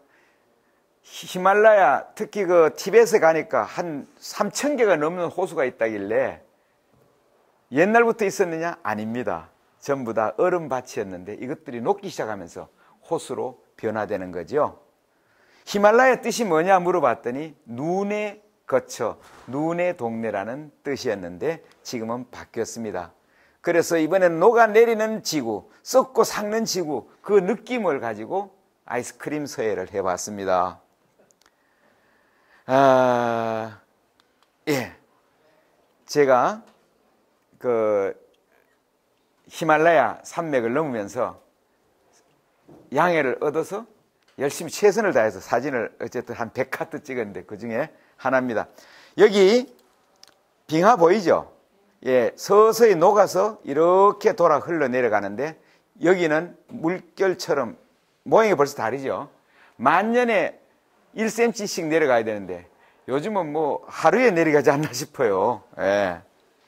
Speaker 1: 히말라야 특히 그 티벳에 가니까 한 삼천 개가 넘는 호수가 있다길래 옛날부터 있었느냐? 아닙니다. 전부 다 얼음밭이었는데 이것들이 녹기 시작하면서 호수로 변화되는 거죠. 히말라야 뜻이 뭐냐 물어봤더니 눈에 거쳐, 눈의 동네라는 뜻이었는데 지금은 바뀌었습니다. 그래서 이번엔 녹아내리는 지구, 썩고 삭는 지구, 그 느낌을 가지고 아이스크림 서예를 해봤습니다. 아, 예. 제가 그 히말라야 산맥을 넘으면서 양해를 얻어서 열심히 최선을 다해서 사진을 어쨌든 한 백 카트 찍었는데 그 중에 하나입니다. 여기 빙하 보이죠? 예, 서서히 녹아서 이렇게 돌아 흘러내려가는데 여기는 물결처럼 모양이 벌써 다르죠? 만년에 일 센티미터씩 내려가야 되는데 요즘은 뭐 하루에 내려가지 않나 싶어요. 예.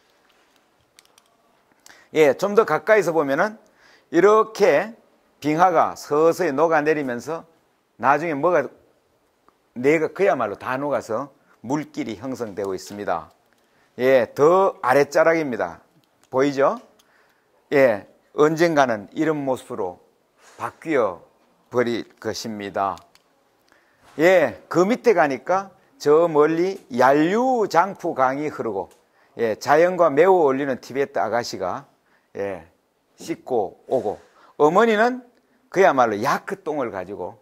Speaker 1: 예, 좀 더 가까이서 보면은 이렇게 빙하가 서서히 녹아내리면서 나중에 뭐가 내가 그야말로 다 녹아서 물길이 형성되고 있습니다. 예, 더 아랫자락입니다. 보이죠? 예, 언젠가는 이런 모습으로 바뀌어 버릴 것입니다. 예, 그 밑에 가니까 저 멀리 얀류장푸 강이 흐르고, 예, 자연과 매우 어울리는 티베트 아가씨가, 예, 씻고 오고, 어머니는 그야말로 야크 똥을 가지고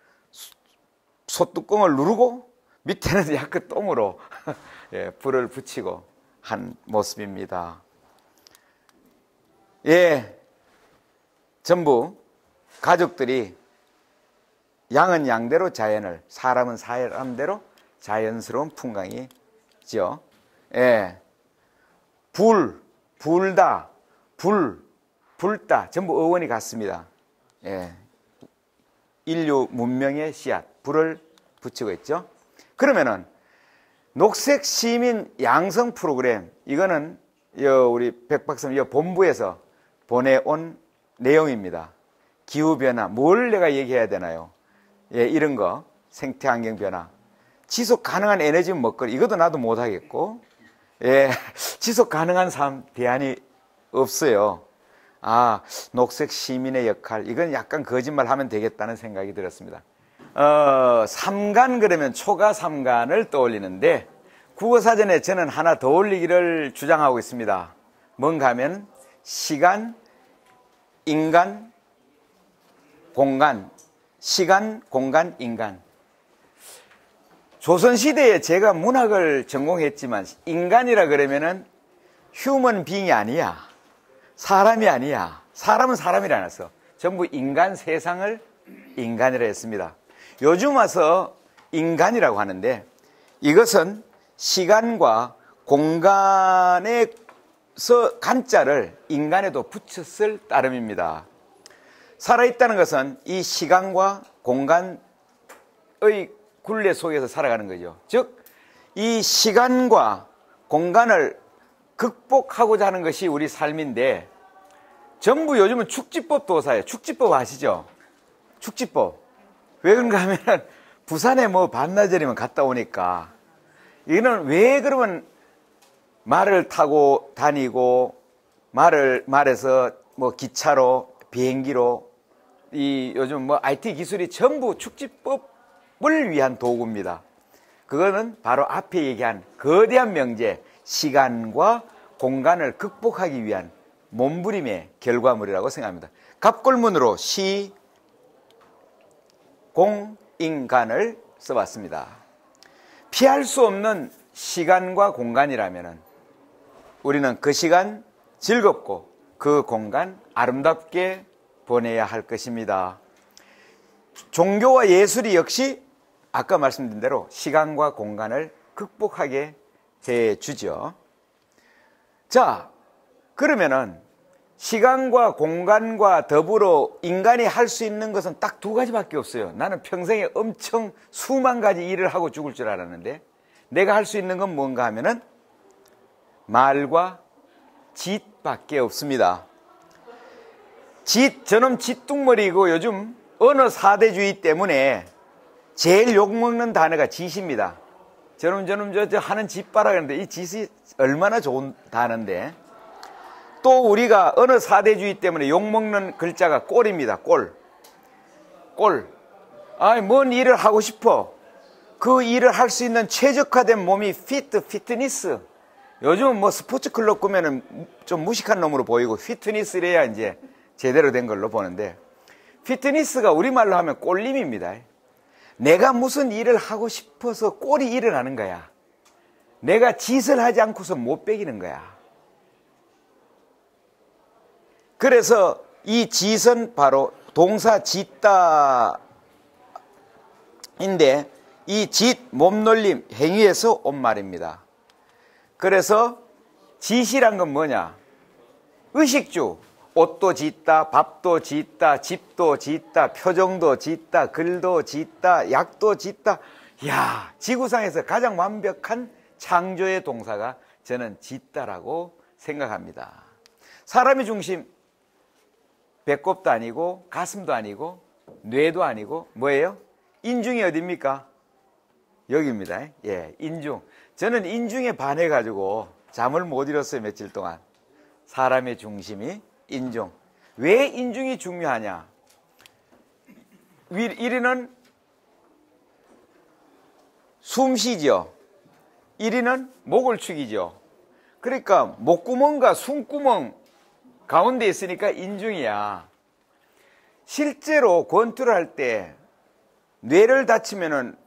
Speaker 1: 소뚜껑을 누르고 밑에는 야크 똥으로 예, 불을 붙이고 한 모습입니다. 예, 전부 가족들이 양은 양대로 자연을, 사람은 사람대로 자연스러운 풍광이죠. 예, 불, 불다, 불, 불다 전부 어원이 같습니다. 예, 인류 문명의 씨앗, 불을 붙이고 있죠. 그러면은 녹색 시민 양성 프로그램, 이거는 우리 백 박사님 본부에서 보내온 내용입니다. 기후변화, 뭘 내가 얘기해야 되나요? 예, 이런 거, 생태환경 변화, 지속 가능한 에너지 먹거리, 이것도 나도 못하겠고, 예, 지속 가능한 삶 대안이 없어요. 아, 녹색 시민의 역할, 이건 약간 거짓말 하면 되겠다는 생각이 들었습니다. 어, 삼간 그러면 초가 삼간을 떠올리는데, 국어사전에 저는 하나 더 올리기를 주장하고 있습니다. 뭔가 하면 시간, 인간, 공간, 시간, 공간, 인간. 조선시대에 제가 문학을 전공했지만 인간이라 그러면은 휴먼 빙이 아니야. 사람이 아니야. 사람은 사람이라 안 했어. 전부 인간 세상을 인간이라 했습니다. 요즘 와서 인간이라고 하는데 이것은 시간과 공간에서 간자를 인간에도 붙였을 따름입니다. 살아있다는 것은 이 시간과 공간의 굴레 속에서 살아가는 거죠. 즉, 이 시간과 공간을 극복하고자 하는 것이 우리 삶인데, 전부 요즘은 축지법 도사예요. 축지법 아시죠? 축지법. 왜 그런가 하면 부산에 뭐 반나절이면 갔다 오니까, 이거는 왜 그러면 말을 타고 다니고 말을 말해서 뭐 기차로 비행기로 이 요즘 뭐 아이티 기술이 전부 축지법을 위한 도구입니다. 그거는 바로 앞에 얘기한 거대한 명제 시간과 공간을 극복하기 위한 몸부림의 결과물이라고 생각합니다. 갑골문으로 시, 공, 인간을 써봤습니다. 피할 수 없는 시간과 공간이라면 우리는 그 시간 즐겁고 그 공간 아름답게 보내야 할 것입니다. 종교와 예술이 역시 아까 말씀드린 대로 시간과 공간을 극복하게 해주죠. 자, 그러면은 시간과 공간과 더불어 인간이 할 수 있는 것은 딱 두 가지밖에 없어요. 나는 평생에 엄청 수만 가지 일을 하고 죽을 줄 알았는데 내가 할 수 있는 건 뭔가 하면은 말과 짓밖에 없습니다. 짓, 저놈 짓뚱머리고 요즘 언어 사대주의 때문에 제일 욕먹는 단어가 짓입니다. 저놈 저놈 저, 저 하는 짓 봐라 그러는데 이 짓이 얼마나 좋은 단어인데, 또 우리가 언어 사대주의 때문에 욕먹는 글자가 꼴입니다. 꼴. 꼴. 아니, 뭔 일을 하고 싶어. 그 일을 할 수 있는 최적화된 몸이 피트, 피트니스. 요즘은 뭐 스포츠 클럽 꾸면은 좀 무식한 놈으로 보이고 피트니스래야 이제 제대로 된 걸로 보는데, 피트니스가 우리말로 하면 꼴림입니다. 내가 무슨 일을 하고 싶어서 꼴이 일어나는 거야. 내가 짓을 하지 않고서 못 베기는 거야. 그래서 이 짓은 바로 동사 짓다인데, 이 짓, 몸놀림, 행위에서 온 말입니다. 그래서 짓이란 건 뭐냐? 의식주. 옷도 짓다, 밥도 짓다, 집도 짓다, 표정도 짓다, 글도 짓다, 약도 짓다. 이야, 지구상에서 가장 완벽한 창조의 동사가 저는 짓다라고 생각합니다. 사람의 중심, 배꼽도 아니고 가슴도 아니고 뇌도 아니고 뭐예요? 인중이 어디입니까? 여기입니다. 예, 인중. 저는 인중에 반해가지고 잠을 못 이뤘어요, 며칠 동안. 사람의 중심이 인중. 왜 인중이 중요하냐? 일 위는 숨 쉬죠. 일 위는 목을 축이죠. 그러니까 목구멍과 숨구멍 가운데 있으니까 인중이야. 실제로 권투를 할 때 뇌를 다치면은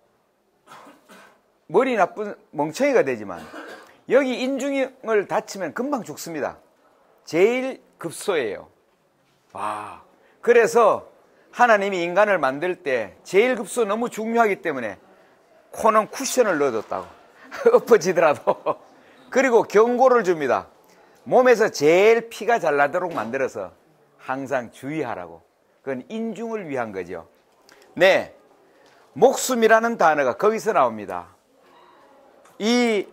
Speaker 1: 머리 나쁜 멍청이가 되지만 여기 인중을 다치면 금방 죽습니다. 제일 급소예요. 와, 그래서 하나님이 인간을 만들 때 제일 급소 너무 중요하기 때문에 코는 쿠션을 넣어뒀다고. 엎어지더라도. 그리고 경고를 줍니다. 몸에서 제일 피가 잘 나도록 만들어서 항상 주의하라고. 그건 인중을 위한 거죠. 네, 목숨이라는 단어가 거기서 나옵니다. 이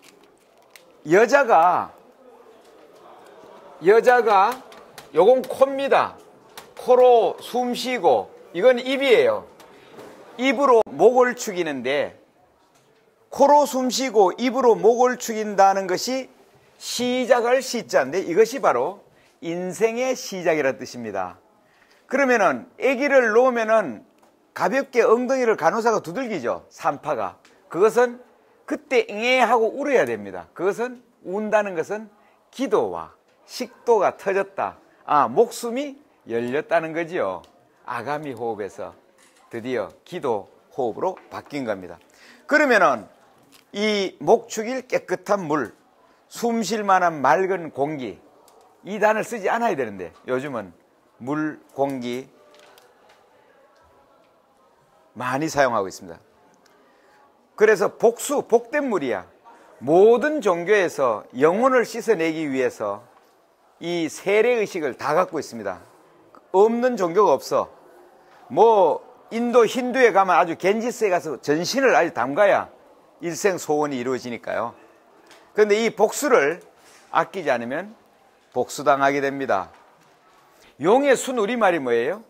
Speaker 1: 여자가 여자가 요건 코입니다. 코로 숨 쉬고 이건 입이에요. 입으로 목을 축이는데 코로 숨 쉬고 입으로 목을 축인다는 것이 시작할 시자인데 이것이 바로 인생의 시작이라는 뜻입니다. 그러면은 아기를 놓으면은 가볍게 엉덩이를 간호사가 두들기죠. 산파가. 그것은 그때 잉에 하고 울어야 됩니다. 그것은 운다는 것은 기도와 식도가 터졌다. 아, 목숨이 열렸다는 거지요. 아가미 호흡에서 드디어 기도 호흡으로 바뀐 겁니다. 그러면은 이 목축일 깨끗한 물, 숨 쉴 만한 맑은 공기, 이 단어를 쓰지 않아야 되는데 요즘은 물, 공기 많이 사용하고 있습니다. 그래서 복수, 복된 물이야. 모든 종교에서 영혼을 씻어내기 위해서 이 세례의식을 다 갖고 있습니다. 없는 종교가 없어. 뭐 인도 힌두에 가면 아주 겐지스에 가서 전신을 아주 담가야 일생 소원이 이루어지니까요. 그런데 이 복수를 아끼지 않으면 복수당하게 됩니다. 용의 순 우리말이 뭐예요?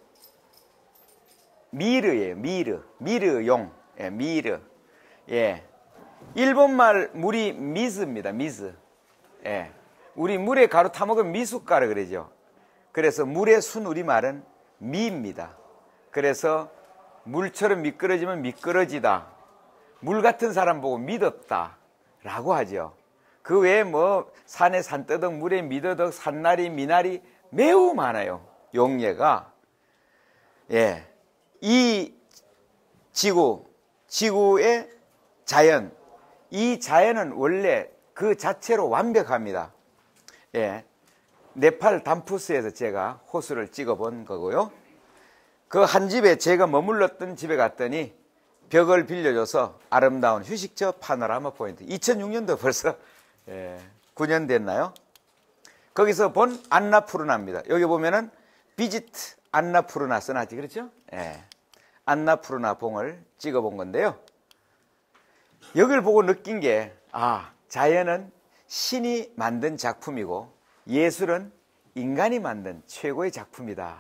Speaker 1: 미르예요. 미르. 미르용. 예, 미르. 예. 일본말 물이 미즈입니다. 미즈. 예. 우리 물에 가루 타먹으면 미숫가루 그러죠. 그래서 물의 순 우리말은 미입니다. 그래서 물처럼 미끄러지면 미끄러지다. 물 같은 사람 보고 믿었다. 라고 하죠. 그 외에 뭐 산에 산더덕, 물에 미더덕, 산나리, 미나리 매우 많아요. 용례가. 예. 이 지구, 지구의 자연, 이 자연은 원래 그 자체로 완벽합니다. 예. 네팔 담푸스에서 제가 호수를 찍어 본 거고요. 그 한 집에 제가 머물렀던 집에 갔더니 벽을 빌려줘서 아름다운 휴식처 파노라마 포인트. 이천육 년도 벌써 예, 구 년 됐나요? 거기서 본 안나푸르나입니다. 여기 보면은 비지트 안나푸르나 써놨지, 그렇죠? 예. 안나푸르나 봉을 찍어 본 건데요. 여기를 보고 느낀 게, 아, 자연은 신이 만든 작품이고 예술은 인간이 만든 최고의 작품이다.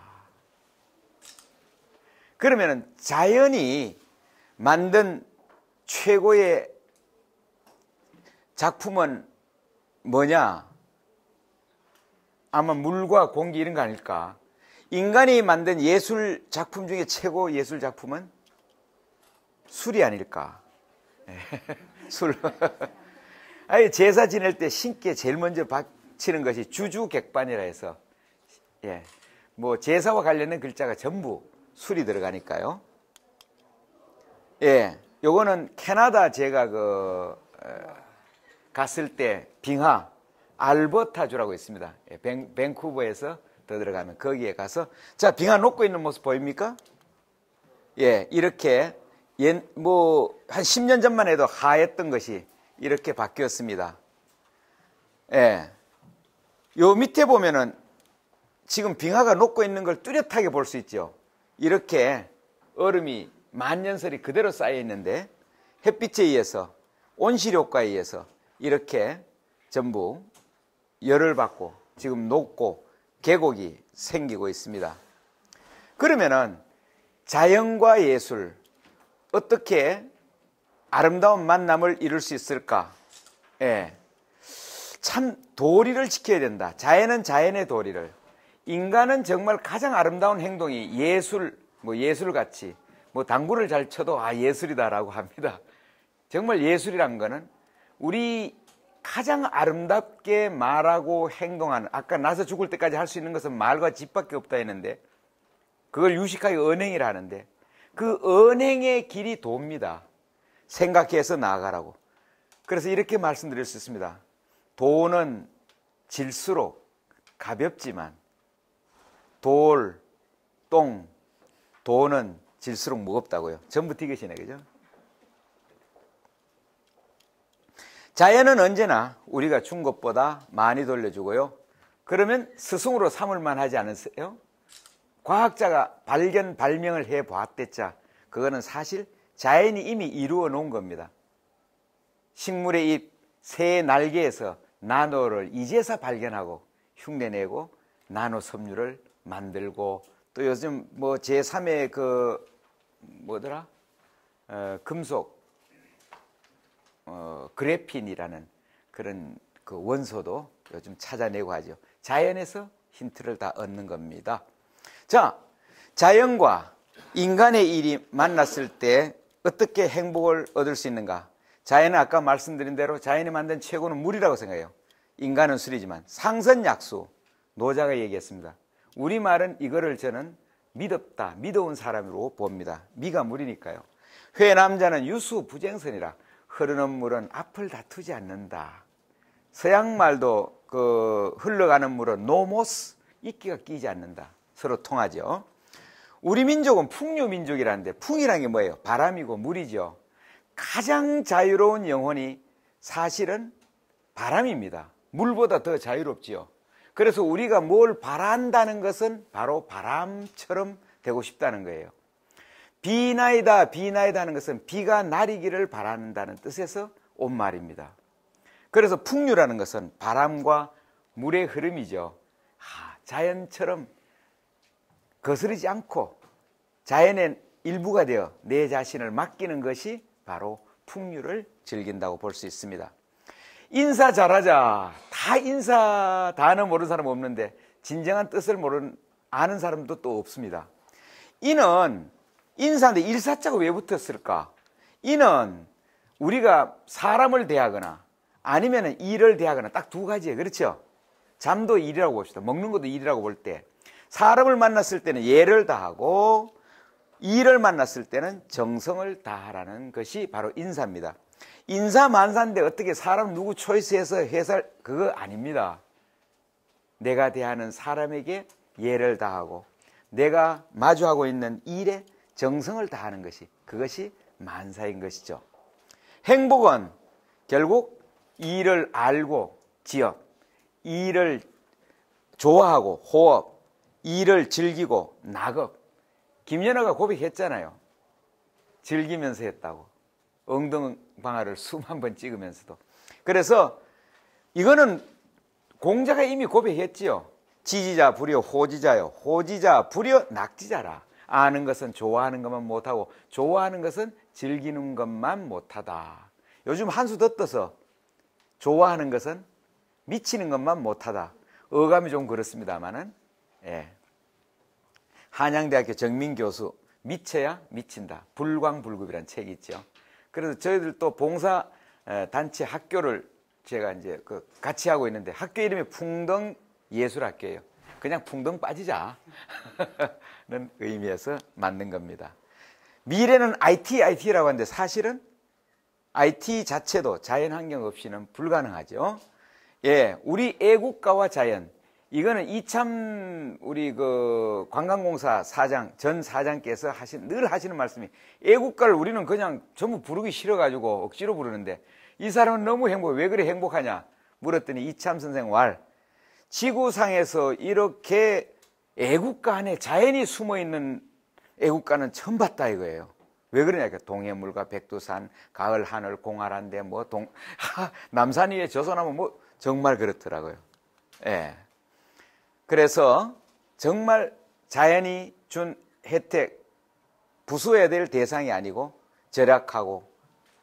Speaker 1: 그러면은 자연이 만든 최고의 작품은 뭐냐? 아마 물과 공기 이런 거 아닐까? 인간이 만든 예술 작품 중에 최고 예술 작품은 술이 아닐까? 술. 아니, 제사 지낼 때 신께 제일 먼저 바치는 것이 주주객반이라 해서, 예, 뭐 제사와 관련된 글자가 전부 술이 들어가니까요. 예, 요거는 캐나다 제가 그 어, 갔을 때 빙하 알버타주라고 있습니다. 예, 밴, 밴쿠버에서 더 들어가면 거기에 가서, 자, 빙하 녹고 있는 모습 보입니까? 예, 이렇게 옛, 뭐 한 십 년 전만 해도 하였던 것이 이렇게 바뀌었습니다. 예, 요 밑에 보면은 지금 빙하가 녹고 있는 걸 뚜렷하게 볼 수 있죠. 이렇게 얼음이 만년설이 그대로 쌓여 있는데 햇빛에 의해서 온실 효과에 의해서 이렇게 전부 열을 받고 지금 녹고 계곡이 생기고 있습니다. 그러면은 자연과 예술 어떻게 아름다운 만남을 이룰 수 있을까? 예. 참 도리를 지켜야 된다. 자연은 자연의 도리를. 인간은 정말 가장 아름다운 행동이 예술, 뭐 예술같이 뭐 당구를 잘 쳐도 아 예술이다라고 합니다. 정말 예술이란 거는 우리 가장 아름답게 말하고 행동하는, 아까 나서 죽을 때까지 할 수 있는 것은 말과 집밖에 없다 했는데 그걸 유식하게 언행이라 하는데 그 언행의 길이 도입니다. 생각해서 나아가라고. 그래서 이렇게 말씀드릴 수 있습니다. 도는 질수록 가볍지만 돌, 똥, 도는 질수록 무겁다고요. 전부 티켓이네, 그죠? 자연은 언제나 우리가 준 것보다 많이 돌려주고요. 그러면 스승으로 삼을만 하지 않으세요? 과학자가 발견, 발명을 해보았댔자 그거는 사실 자연이 이미 이루어 놓은 겁니다. 식물의 잎, 새의 날개에서 나노를 이제서 발견하고 흉내내고 나노 섬유를 만들고 또 요즘 뭐 제삼의 그 뭐더라? 어, 금속 어, 그래핀이라는 그런 그 원소도 요즘 찾아내고 하죠. 자연에서 힌트를 다 얻는 겁니다. 자, 자연과 인간의 일이 만났을 때 어떻게 행복을 얻을 수 있는가? 자연은 아까 말씀드린 대로 자연이 만든 최고는 물이라고 생각해요. 인간은 술이지만 상선약수, 노자가 얘기했습니다. 우리말은 이거를 저는 믿었다, 믿어온 사람으로 봅니다. 미가 물이니까요. 회남자는 유수부쟁선이라 흐르는 물은 앞을 다투지 않는다. 서양말도 그 흘러가는 물은 노모스, 이끼가 끼지 않는다. 서로 통하죠. 우리 민족은 풍류민족이라는데 풍이라는 게 뭐예요? 바람이고 물이죠. 가장 자유로운 영혼이 사실은 바람입니다. 물보다 더 자유롭지요. 그래서 우리가 뭘 바란다는 것은 바로 바람처럼 되고 싶다는 거예요. 비나이다, 비나이다 하는 것은 비가 내리기를 바란다는 뜻에서 온 말입니다. 그래서 풍류라는 것은 바람과 물의 흐름이죠. 아, 자연처럼 거스르지 않고 자연의 일부가 되어 내 자신을 맡기는 것이 바로 풍류를 즐긴다고 볼 수 있습니다. 인사 잘하자. 다 인사 단어 모르는 사람 없는데 진정한 뜻을 모르는 아는 사람도 또 없습니다. 이는 인사인데 일사자가 왜 붙었을까? 이는 우리가 사람을 대하거나 아니면 일을 대하거나 딱 두 가지예요. 그렇죠? 잠도 일이라고 봅시다. 먹는 것도 일이라고 볼 때 사람을 만났을 때는 예를 다하고 일을 만났을 때는 정성을 다하라는 것이 바로 인사입니다. 인사만사인데 어떻게 사람 누구 초이스해서 해설 그거 아닙니다. 내가 대하는 사람에게 예를 다하고 내가 마주하고 있는 일에 정성을 다하는 것이 그것이 만사인 것이죠. 행복은 결국 일을 알고 지업, 일을 좋아하고 호업, 일을 즐기고 낙업. 김연아가 고백했잖아요. 즐기면서 했다고. 엉덩방아를 수만 번 찍으면서도. 그래서 이거는 공자가 이미 고백했지요. 지지자 불여 호지자요. 호지자 불여 낙지자라. 아는 것은 좋아하는 것만 못하고 좋아하는 것은 즐기는 것만 못하다. 요즘 한 수 더 떠서 좋아하는 것은 미치는 것만 못하다. 어감이 좀 그렇습니다만은 예. 한양대학교 정민 교수 미쳐야 미친다. 불광불급이라는 책이 있죠. 그래서 저희들 또 봉사 단체 학교를 제가 이제 그 같이 하고 있는데 학교 이름이 풍덩 예술학교예요. 그냥 풍덩 빠지자는 의미에서 만든 겁니다. 미래는 아이티, 아이티라고 하는데 사실은 아이티 자체도 자연 환경 없이는 불가능하죠. 예, 우리 애국가와 자연. 이거는 이참 우리 그 관광공사 사장 전 사장께서 하신 늘 하시는 말씀이 애국가를 우리는 그냥 전부 부르기 싫어가지고 억지로 부르는데 이 사람은 너무 행복해. 왜 그래 행복하냐 물었더니 이참 선생 말 지구상에서 이렇게 애국가 안에 자연이 숨어있는 애국가는 처음 봤다 이거예요. 왜 그러냐 동해물과 백두산 가을 하늘 공활한데 뭐 동 남산 위에 저소나무 뭐 정말 그렇더라고요. 예. 그래서 정말 자연이 준 혜택 부수해야 될 대상이 아니고 절약하고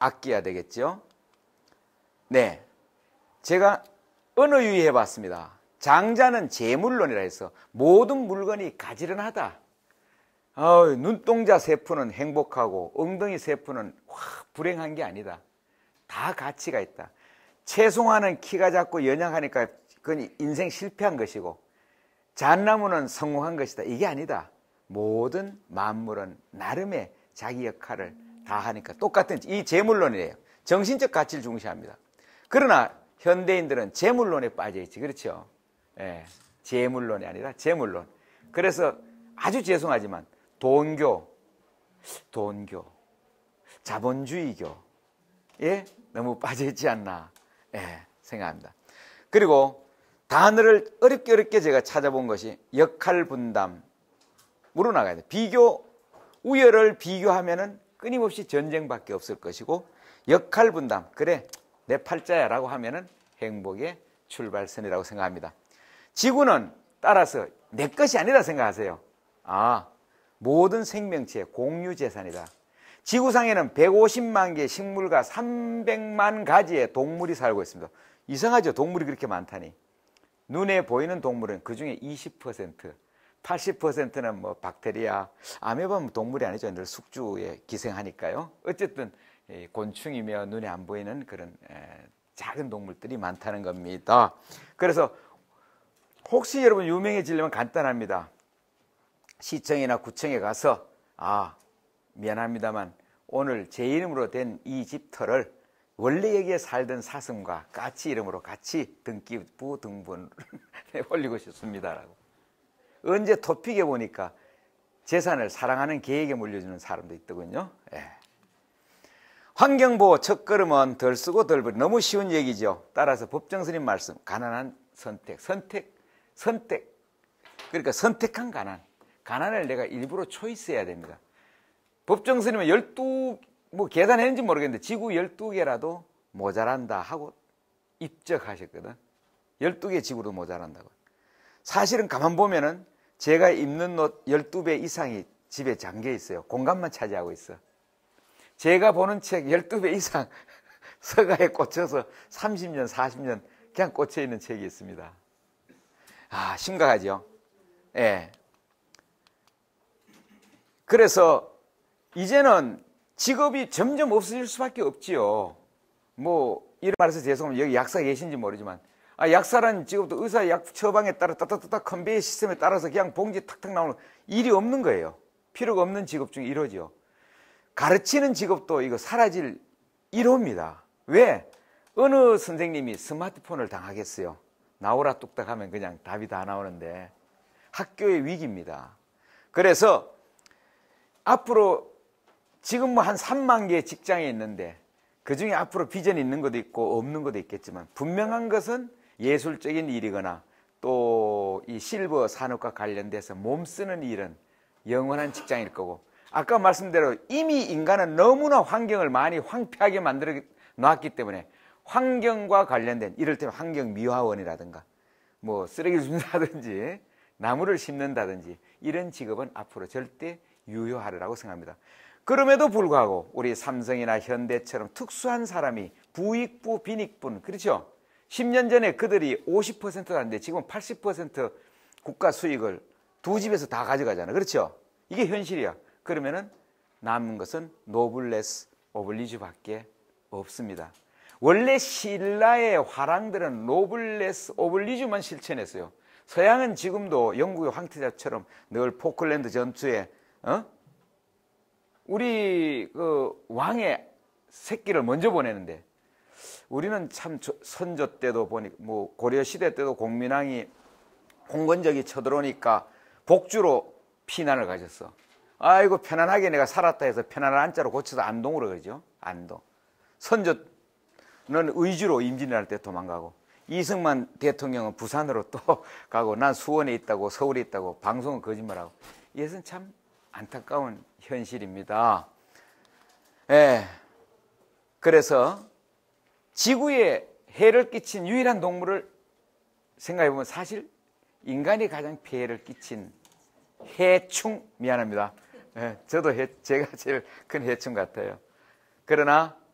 Speaker 1: 아껴야 되겠죠. 네, 제가 언어 유희해 봤습니다. 장자는 재물론이라 해서 모든 물건이 가지런하다. 어, 눈동자 세포는 행복하고 엉덩이 세포는 확 불행한 게 아니다. 다 가치가 있다. 채송화는 키가 작고 연약하니까 그건 인생 실패한 것이고 잣나무는 성공한 것이다. 이게 아니다. 모든 만물은 나름의 자기 역할을 다 하니까 똑같은 이 재물론이에요. 정신적 가치를 중시합니다. 그러나 현대인들은 재물론에 빠져있지. 그렇죠? 예, 재물론이 아니라 재물론. 그래서 아주 죄송하지만 돈교, 돈교, 자본주의교에 너무 빠져있지 않나 예, 생각합니다. 그리고 단어를 어렵게 어렵게 제가 찾아본 것이 역할 분담으로 나가야 돼. 비교, 우열을 비교하면은 끊임없이 전쟁밖에 없을 것이고 역할 분담, 그래 내 팔자야 라고 하면은 행복의 출발선이라고 생각합니다. 지구는 따라서 내 것이 아니라 생각하세요. 아, 모든 생명체의 공유 재산이다. 지구상에는 백오십만 개의 식물과 삼백만 가지의 동물이 살고 있습니다. 이상하죠? 동물이 그렇게 많다니. 눈에 보이는 동물은 그 중에 이십 퍼센트, 팔십 퍼센트는 뭐 박테리아, 아메바는 동물이 아니죠. 늘 숙주에 기생하니까요. 어쨌든 곤충이며 눈에 안 보이는 그런 작은 동물들이 많다는 겁니다. 그래서 혹시 여러분 유명해지려면 간단합니다. 시청이나 구청에 가서 아, 미안합니다만 오늘 제 이름으로 된 이 집터를 원래 여기에 살던 사슴과 까치 이름으로 같이 등기부 등본을 올리고 싶습니다라고. 언제 토픽에 보니까 재산을 사랑하는 개에게 물려주는 사람도 있더군요. 예. 환경보호 첫걸음은 덜 쓰고 덜 버리. 너무 쉬운 얘기죠. 따라서 법정스님 말씀, 가난한 선택, 선택, 선택. 그러니까 선택한 가난. 가난을 내가 일부러 초이스해야 됩니다. 법정스님은 열두, 뭐 계산했는지 모르겠는데 지구 열두 개라도 모자란다 하고 입적하셨거든. 열두 개 지구도 모자란다고. 사실은 가만 보면은 제가 입는 옷 열두 배 이상이 집에 잠겨 있어요. 공간만 차지하고 있어. 제가 보는 책 열두 배 이상 서가에 꽂혀서 삼십 년, 사십 년 그냥 꽂혀 있는 책이 있습니다. 아, 심각하죠. 예. 그래서 이제는 직업이 점점 없어질 수밖에 없지요. 뭐 이런 말해서 죄송합니다. 여기 약사 계신지 모르지만 아, 약사라는 직업도 의사 약 처방에 따라 따따따따 컨베이어 시스템에 따라서 그냥 봉지 탁탁 나오는 일이 없는 거예요. 필요가 없는 직업 중에 일 호죠. 가르치는 직업도 이거 사라질 일 호입니다. 왜? 어느 선생님이 스마트폰을 당하겠어요. 나오라 뚝딱 하면 그냥 답이 다 나오는데 학교의 위기입니다. 그래서 앞으로 지금 뭐 한 삼만 개의 직장이 있는데 그 중에 앞으로 비전이 있는 것도 있고 없는 것도 있겠지만 분명한 것은 예술적인 일이거나 또 이 실버 산업과 관련돼서 몸 쓰는 일은 영원한 직장일 거고 아까 말씀대로 이미 인간은 너무나 환경을 많이 황폐하게 만들어 놨기 때문에 환경과 관련된 이를테면 환경미화원이라든가 뭐 쓰레기를 줍는다든지 나무를 심는다든지 이런 직업은 앞으로 절대 유효하리라고 생각합니다. 그럼에도 불구하고 우리 삼성이나 현대처럼 특수한 사람이 부익부, 빈익분, 그렇죠? 십 년 전에 그들이 오십 퍼센트도 안 돼. 지금 팔십 퍼센트 국가 수익을 두 집에서 다 가져가잖아. 그렇죠? 이게 현실이야. 그러면은 남은 것은 노블레스 오블리주밖에 없습니다. 원래 신라의 화랑들은 노블레스 오블리주만 실천했어요. 서양은 지금도 영국의 황태자처럼 늘 포클랜드 전투에 어? 우리 그 왕의 새끼를 먼저 보내는데 우리는 참 선조 때도 보니 뭐 고려 시대 때도 공민왕이 홍건적이 쳐들어오니까 복주로 피난을 가졌어. 아이고 편안하게 내가 살았다 해서 편안한 안자로 고쳐서 안동으로 가죠. 안동. 선조는 의주로 임진왜란 때 도망가고 이승만 대통령은 부산으로 또 가고 난 수원에 있다고 서울에 있다고 방송은 거짓말하고 이것은 참 안타까운 현실입니다. 예. 그래서 지구에 해를 끼친 유일한 동물을 생각해보면 사실 인간이 가장 폐해를 끼친 해충, 미안합니다. 예, 저도 해, 제가 제일 큰 해충 같아요. 그러나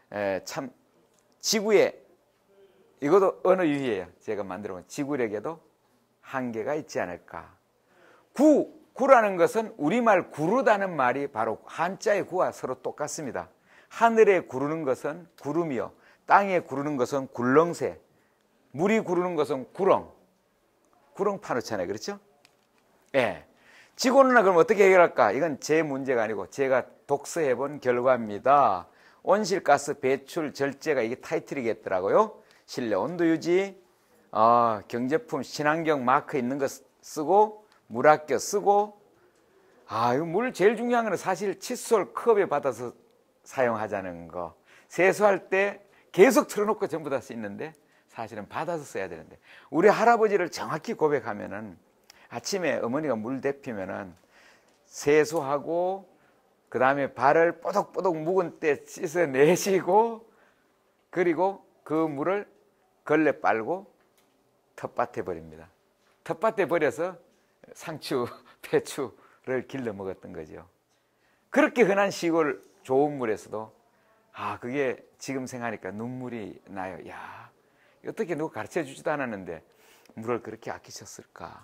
Speaker 1: 에, 참 지구에 이것도 언어 유희예요. 제가 만들어 본 지구력에도 한계가 있지 않을까. 구, 구라는 것은 우리말 구르다는 말이 바로 한자의 구와 서로 똑같습니다. 하늘에 구르는 것은 구름이요, 땅에 구르는 것은 굴렁새, 물이 구르는 것은 구렁. 구렁 파놓잖아요. 그렇죠? 예. 지구온난화 그럼 어떻게 해결할까? 이건 제 문제가 아니고 제가 독서해 본 결과입니다. 온실가스 배출 절제가 이게 타이틀이겠더라고요. 실내 온도 유지, 어, 경제품 친환경 마크 있는 거 쓰고, 물 아껴 쓰고, 아, 이거 물 제일 중요한 거는 사실 칫솔 컵에 받아서 사용하자는 거. 세수할 때 계속 틀어놓고 전부 다 쓰는데 사실은 받아서 써야 되는데, 우리 할아버지를 정확히 고백하면은 아침에 어머니가 물 데피면은 세수하고 그 다음에 발을 뽀독뽀독 묵은 때 씻어내시고, 그리고 그 물을 걸레 빨고 텃밭에 버립니다. 텃밭에 버려서 상추, 배추를 길러 먹었던 거죠. 그렇게 흔한 시골 좋은 물에서도 아, 그게 지금 생각하니까 눈물이 나요. 야, 어떻게 누가 가르쳐 주지도 않았는데 물을 그렇게 아끼셨을까?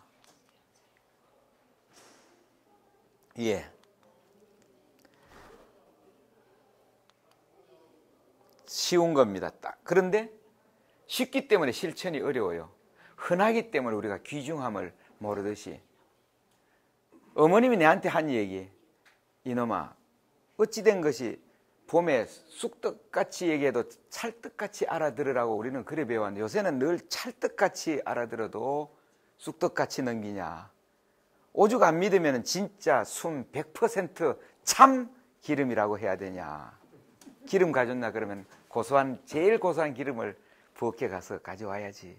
Speaker 1: 예. 쉬운 겁니다. 딱. 그런데 쉽기 때문에 실천이 어려워요. 흔하기 때문에 우리가 귀중함을 모르듯이. 어머님이 내한테 한 얘기, 이놈아, 어찌된 것이 봄에 쑥떡같이 얘기해도 찰떡같이 알아들으라고 우리는 그래 배웠는데 요새는 늘 찰떡같이 알아들어도 쑥떡같이 넘기냐. 오죽 안 믿으면 진짜 순 백 퍼센트 참 기름이라고 해야 되냐. 기름 가졌나 그러면 고소한, 제일 고소한 기름을 부엌에 가서 가져와야지.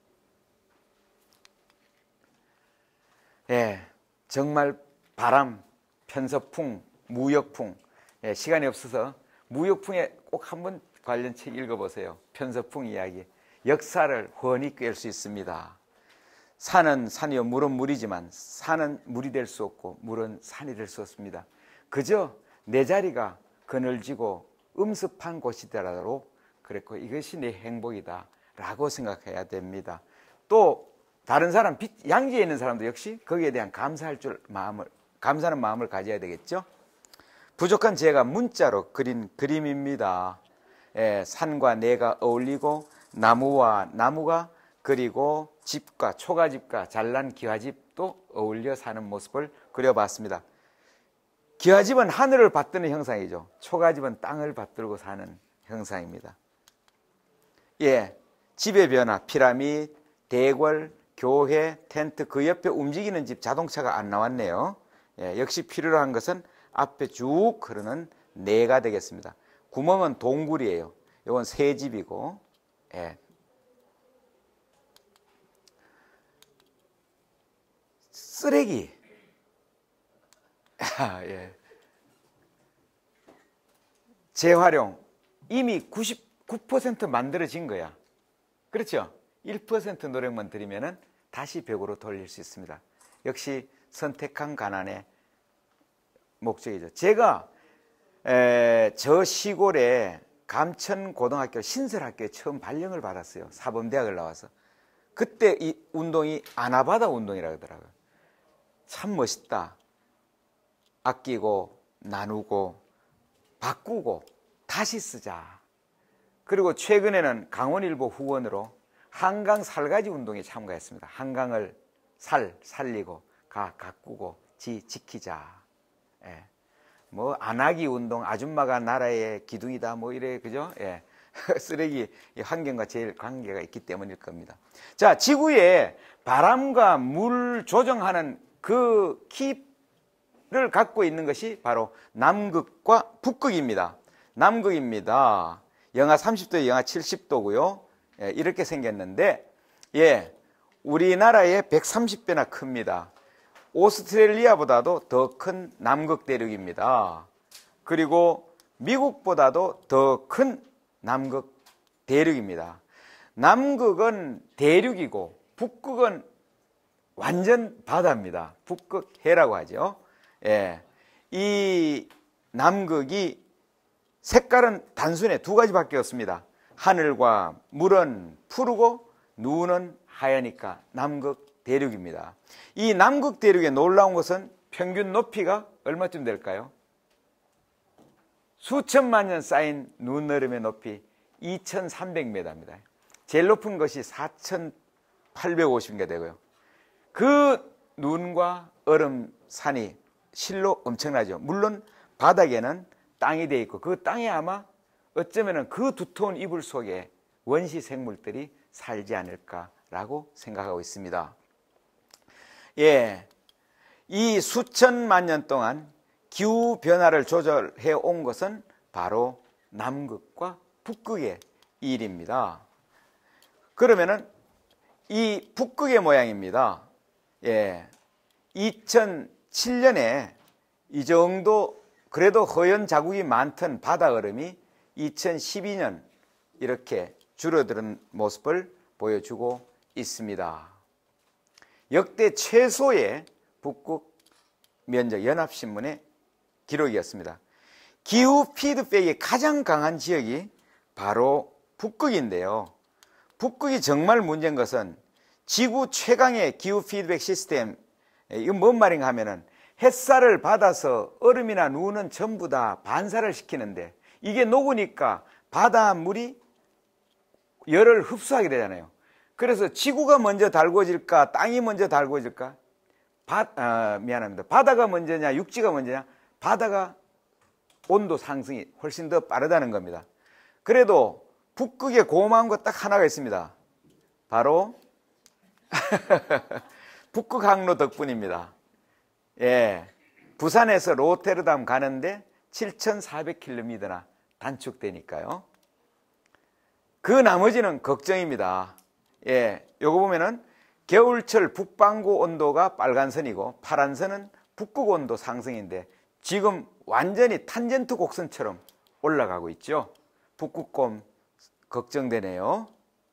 Speaker 1: 예, 정말 바람, 편서풍, 무역풍. 예, 시간이 없어서 무역풍에 꼭 한번 관련 책 읽어보세요. 편서풍 이야기. 역사를 훤히 꿰을 수 있습니다. 산은 산이요, 물은 물이지만 산은 물이 될 수 없고 물은 산이 될 수 없습니다. 그저 내 자리가 그늘지고 음습한 곳이더라도 그랬고 이것이 내 행복이다 라고 생각해야 됩니다. 또 다른 사람, 양지에 있는 사람도 역시 거기에 대한 감사할 줄 마음을, 감사하는 마음을 가져야 되겠죠. 부족한 제가 문자로 그린 그림입니다. 예, 산과 내가 어울리고 나무와 나무가, 그리고 집과 초가집과 잘난 기와집도 어울려 사는 모습을 그려봤습니다. 기와집은 하늘을 받드는 형상이죠. 초가집은 땅을 받들고 사는 형상입니다. 예, 집의 변화, 피라미드, 대궐, 교회, 텐트, 그 옆에 움직이는 집, 자동차가 안 나왔네요. 예, 역시 필요로 한 것은 앞에 쭉 흐르는 내가 되겠습니다. 구멍은 동굴이에요. 이건 새 집이고, 예. 쓰레기. 아, 예. 재활용. 이미 구십구 퍼센트 만들어진 거야. 그렇죠? 일 퍼센트 노력만 들이면은 다시 벽으로 돌릴 수 있습니다. 역시 선택한 가난의 목적이죠. 제가 에, 저 시골에 감천고등학교 신설학교에 처음 발령을 받았어요. 사범대학을 나와서. 그때 이 운동이 아나바다 운동이라고 하더라고요. 참 멋있다. 아끼고 나누고 바꾸고 다시 쓰자. 그리고 최근에는 강원일보 후원으로 한강 살가지 운동에 참가했습니다. 한강을 살, 살리고 가, 가꾸고 지, 지키자. 예. 뭐 안하기 운동, 아줌마가 나라의 기둥이다 뭐 이래, 그죠? 예. 쓰레기 환경과 제일 관계가 있기 때문일 겁니다. 자, 지구에 바람과 물 조정하는 그 키를 갖고 있는 것이 바로 남극과 북극입니다. 남극입니다. 영하 삼십 도에 영하 칠십 도고요. 예, 이렇게 생겼는데, 예, 우리나라의 백삼십 배나 큽니다. 오스트레일리아보다도 더 큰 남극 대륙입니다. 그리고 미국보다도 더 큰 남극 대륙입니다. 남극은 대륙이고 북극은 완전 바다입니다. 북극해라고 하죠. 예, 이 남극이 색깔은 단순해 두 가지밖에 없습니다. 하늘과 물은 푸르고 눈은 하얘니까 남극 대륙입니다. 이 남극 대륙의 놀라운 것은 평균 높이가 얼마쯤 될까요? 수천만 년 쌓인 눈얼음의 높이 이천삼백 미터입니다. 제일 높은 것이 사천팔백오십 미터 되고요. 그 눈과 얼음 산이 실로 엄청나죠. 물론 바닥에는 땅이 되어 있고 그 땅에 아마 어쩌면 그 두터운 이불 속에 원시 생물들이 살지 않을까라고 생각하고 있습니다. 예, 이 수천만 년 동안 기후 변화를 조절해 온 것은 바로 남극과 북극의 일입니다. 그러면은 이 북극의 모양입니다. 예, 이천칠 년에 이 정도 그래도 허연 자국이 많던 바다 얼음이 이천십이 년 이렇게 줄어드는 모습을 보여주고 있습니다. 역대 최소의 북극 면적 연합신문의 기록이었습니다. 기후 피드백이 가장 강한 지역이 바로 북극인데요. 북극이 정말 문제인 것은 지구 최강의 기후 피드백 시스템, 이건 뭔 말인가 하면은 햇살을 받아서 얼음이나 눈은 전부 다 반사를 시키는데 이게 녹으니까 바닷물이 열을 흡수하게 되잖아요. 그래서 지구가 먼저 달궈질까 땅이 먼저 달궈질까? 바, 아, 미안합니다. 바다가 먼저냐 육지가 먼저냐? 바다가 온도 상승이 훨씬 더 빠르다는 겁니다. 그래도 북극에 고마운 것 딱 하나가 있습니다. 바로 북극 항로 덕분입니다. 예, 부산에서 로테르담 가는데 칠천사백 킬로미터나 단축되니까요. 그 나머지는 걱정입니다. 예, 요거 보면은 겨울철 북반구 온도가 빨간 선이고 파란 선은 북극 온도 상승인데 지금 완전히 탄젠트 곡선처럼 올라가고 있죠. 북극곰 걱정되네요.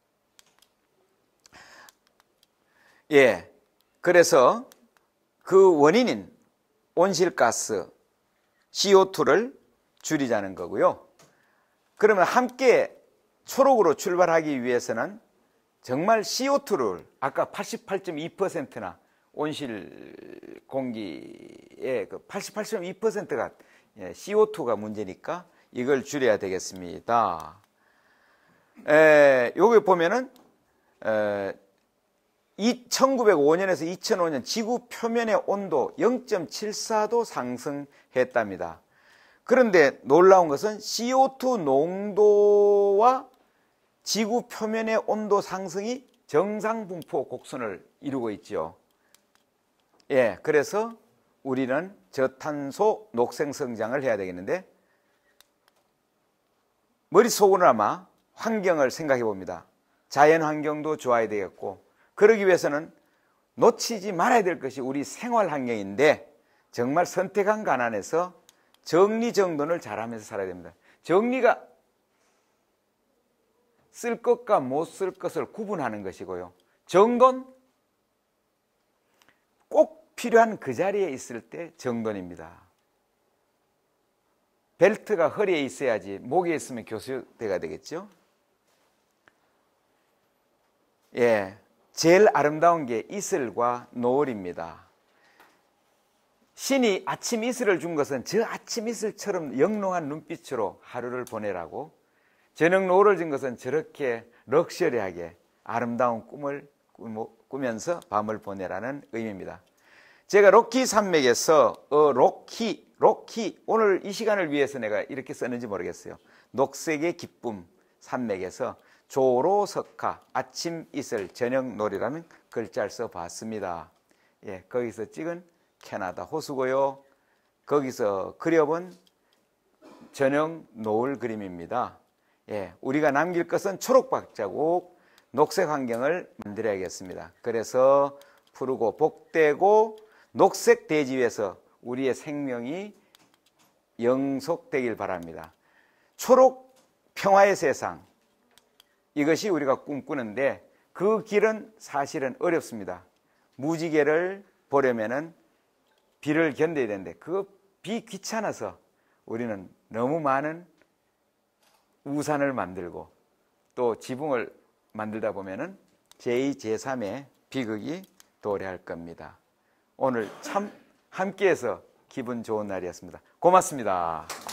Speaker 1: 예, 그래서 그 원인인 온실가스 씨오투를 줄이자는 거고요. 그러면 함께 초록으로 출발하기 위해서는 정말 씨오투를 아까 팔십팔 점 이 퍼센트나 온실 공기의 그 팔십팔 점 이 퍼센트가 씨오투가 문제니까 이걸 줄여야 되겠습니다. 에, 여기 보면은 에, 천구백오 년에서 이천오 년 지구 표면의 온도 영 점 칠사 도 상승했답니다. 그런데 놀라운 것은 씨오투 농도와 지구 표면의 온도 상승이 정상분포 곡선을 이루고 있죠. 예, 그래서 우리는 저탄소 녹색 성장을 해야 되겠는데 머릿속으로 아마 환경을 생각해 봅니다. 자연 환경도 좋아야 되겠고 그러기 위해서는 놓치지 말아야 될 것이 우리 생활 환경인데 정말 선택한 가난에서 정리정돈을 잘하면서 살아야 됩니다. 정리가 쓸 것과 못 쓸 것을 구분하는 것이고요. 정돈 꼭 필요한 그 자리에 있을 때 정돈입니다. 벨트가 허리에 있어야지 목에 있으면 교수대가 되겠죠. 예, 제일 아름다운 게 이슬과 노을입니다. 신이 아침 이슬을 준 것은 저 아침 이슬처럼 영롱한 눈빛으로 하루를 보내라고, 저녁 노을을 준 것은 저렇게 럭셔리하게 아름다운 꿈을 꾸면서 밤을 보내라는 의미입니다. 제가 로키 산맥에서 어, 로키, 로키 오늘 이 시간을 위해서 내가 이렇게 썼는지 모르겠어요. 녹색의 기쁨 산맥에서 조로석화 아침 이슬 저녁 노을이라는 글자를 써봤습니다. 예, 거기서 찍은 캐나다 호수고요. 거기서 그려본 저녁 노을 그림입니다. 예, 우리가 남길 것은 초록박자국 녹색 환경을 만들어야겠습니다. 그래서 푸르고 복되고 녹색 대지 위에서 우리의 생명이 영속되길 바랍니다. 초록 평화의 세상, 이것이 우리가 꿈꾸는데 그 길은 사실은 어렵습니다. 무지개를 보려면은 비를 견뎌야 되는데 그 비 귀찮아서 우리는 너무 많은 우산을 만들고 또 지붕을 만들다 보면은 제이, 제삼의 비극이 도래할 겁니다. 오늘 참 함께해서 기분 좋은 날이었습니다. 고맙습니다.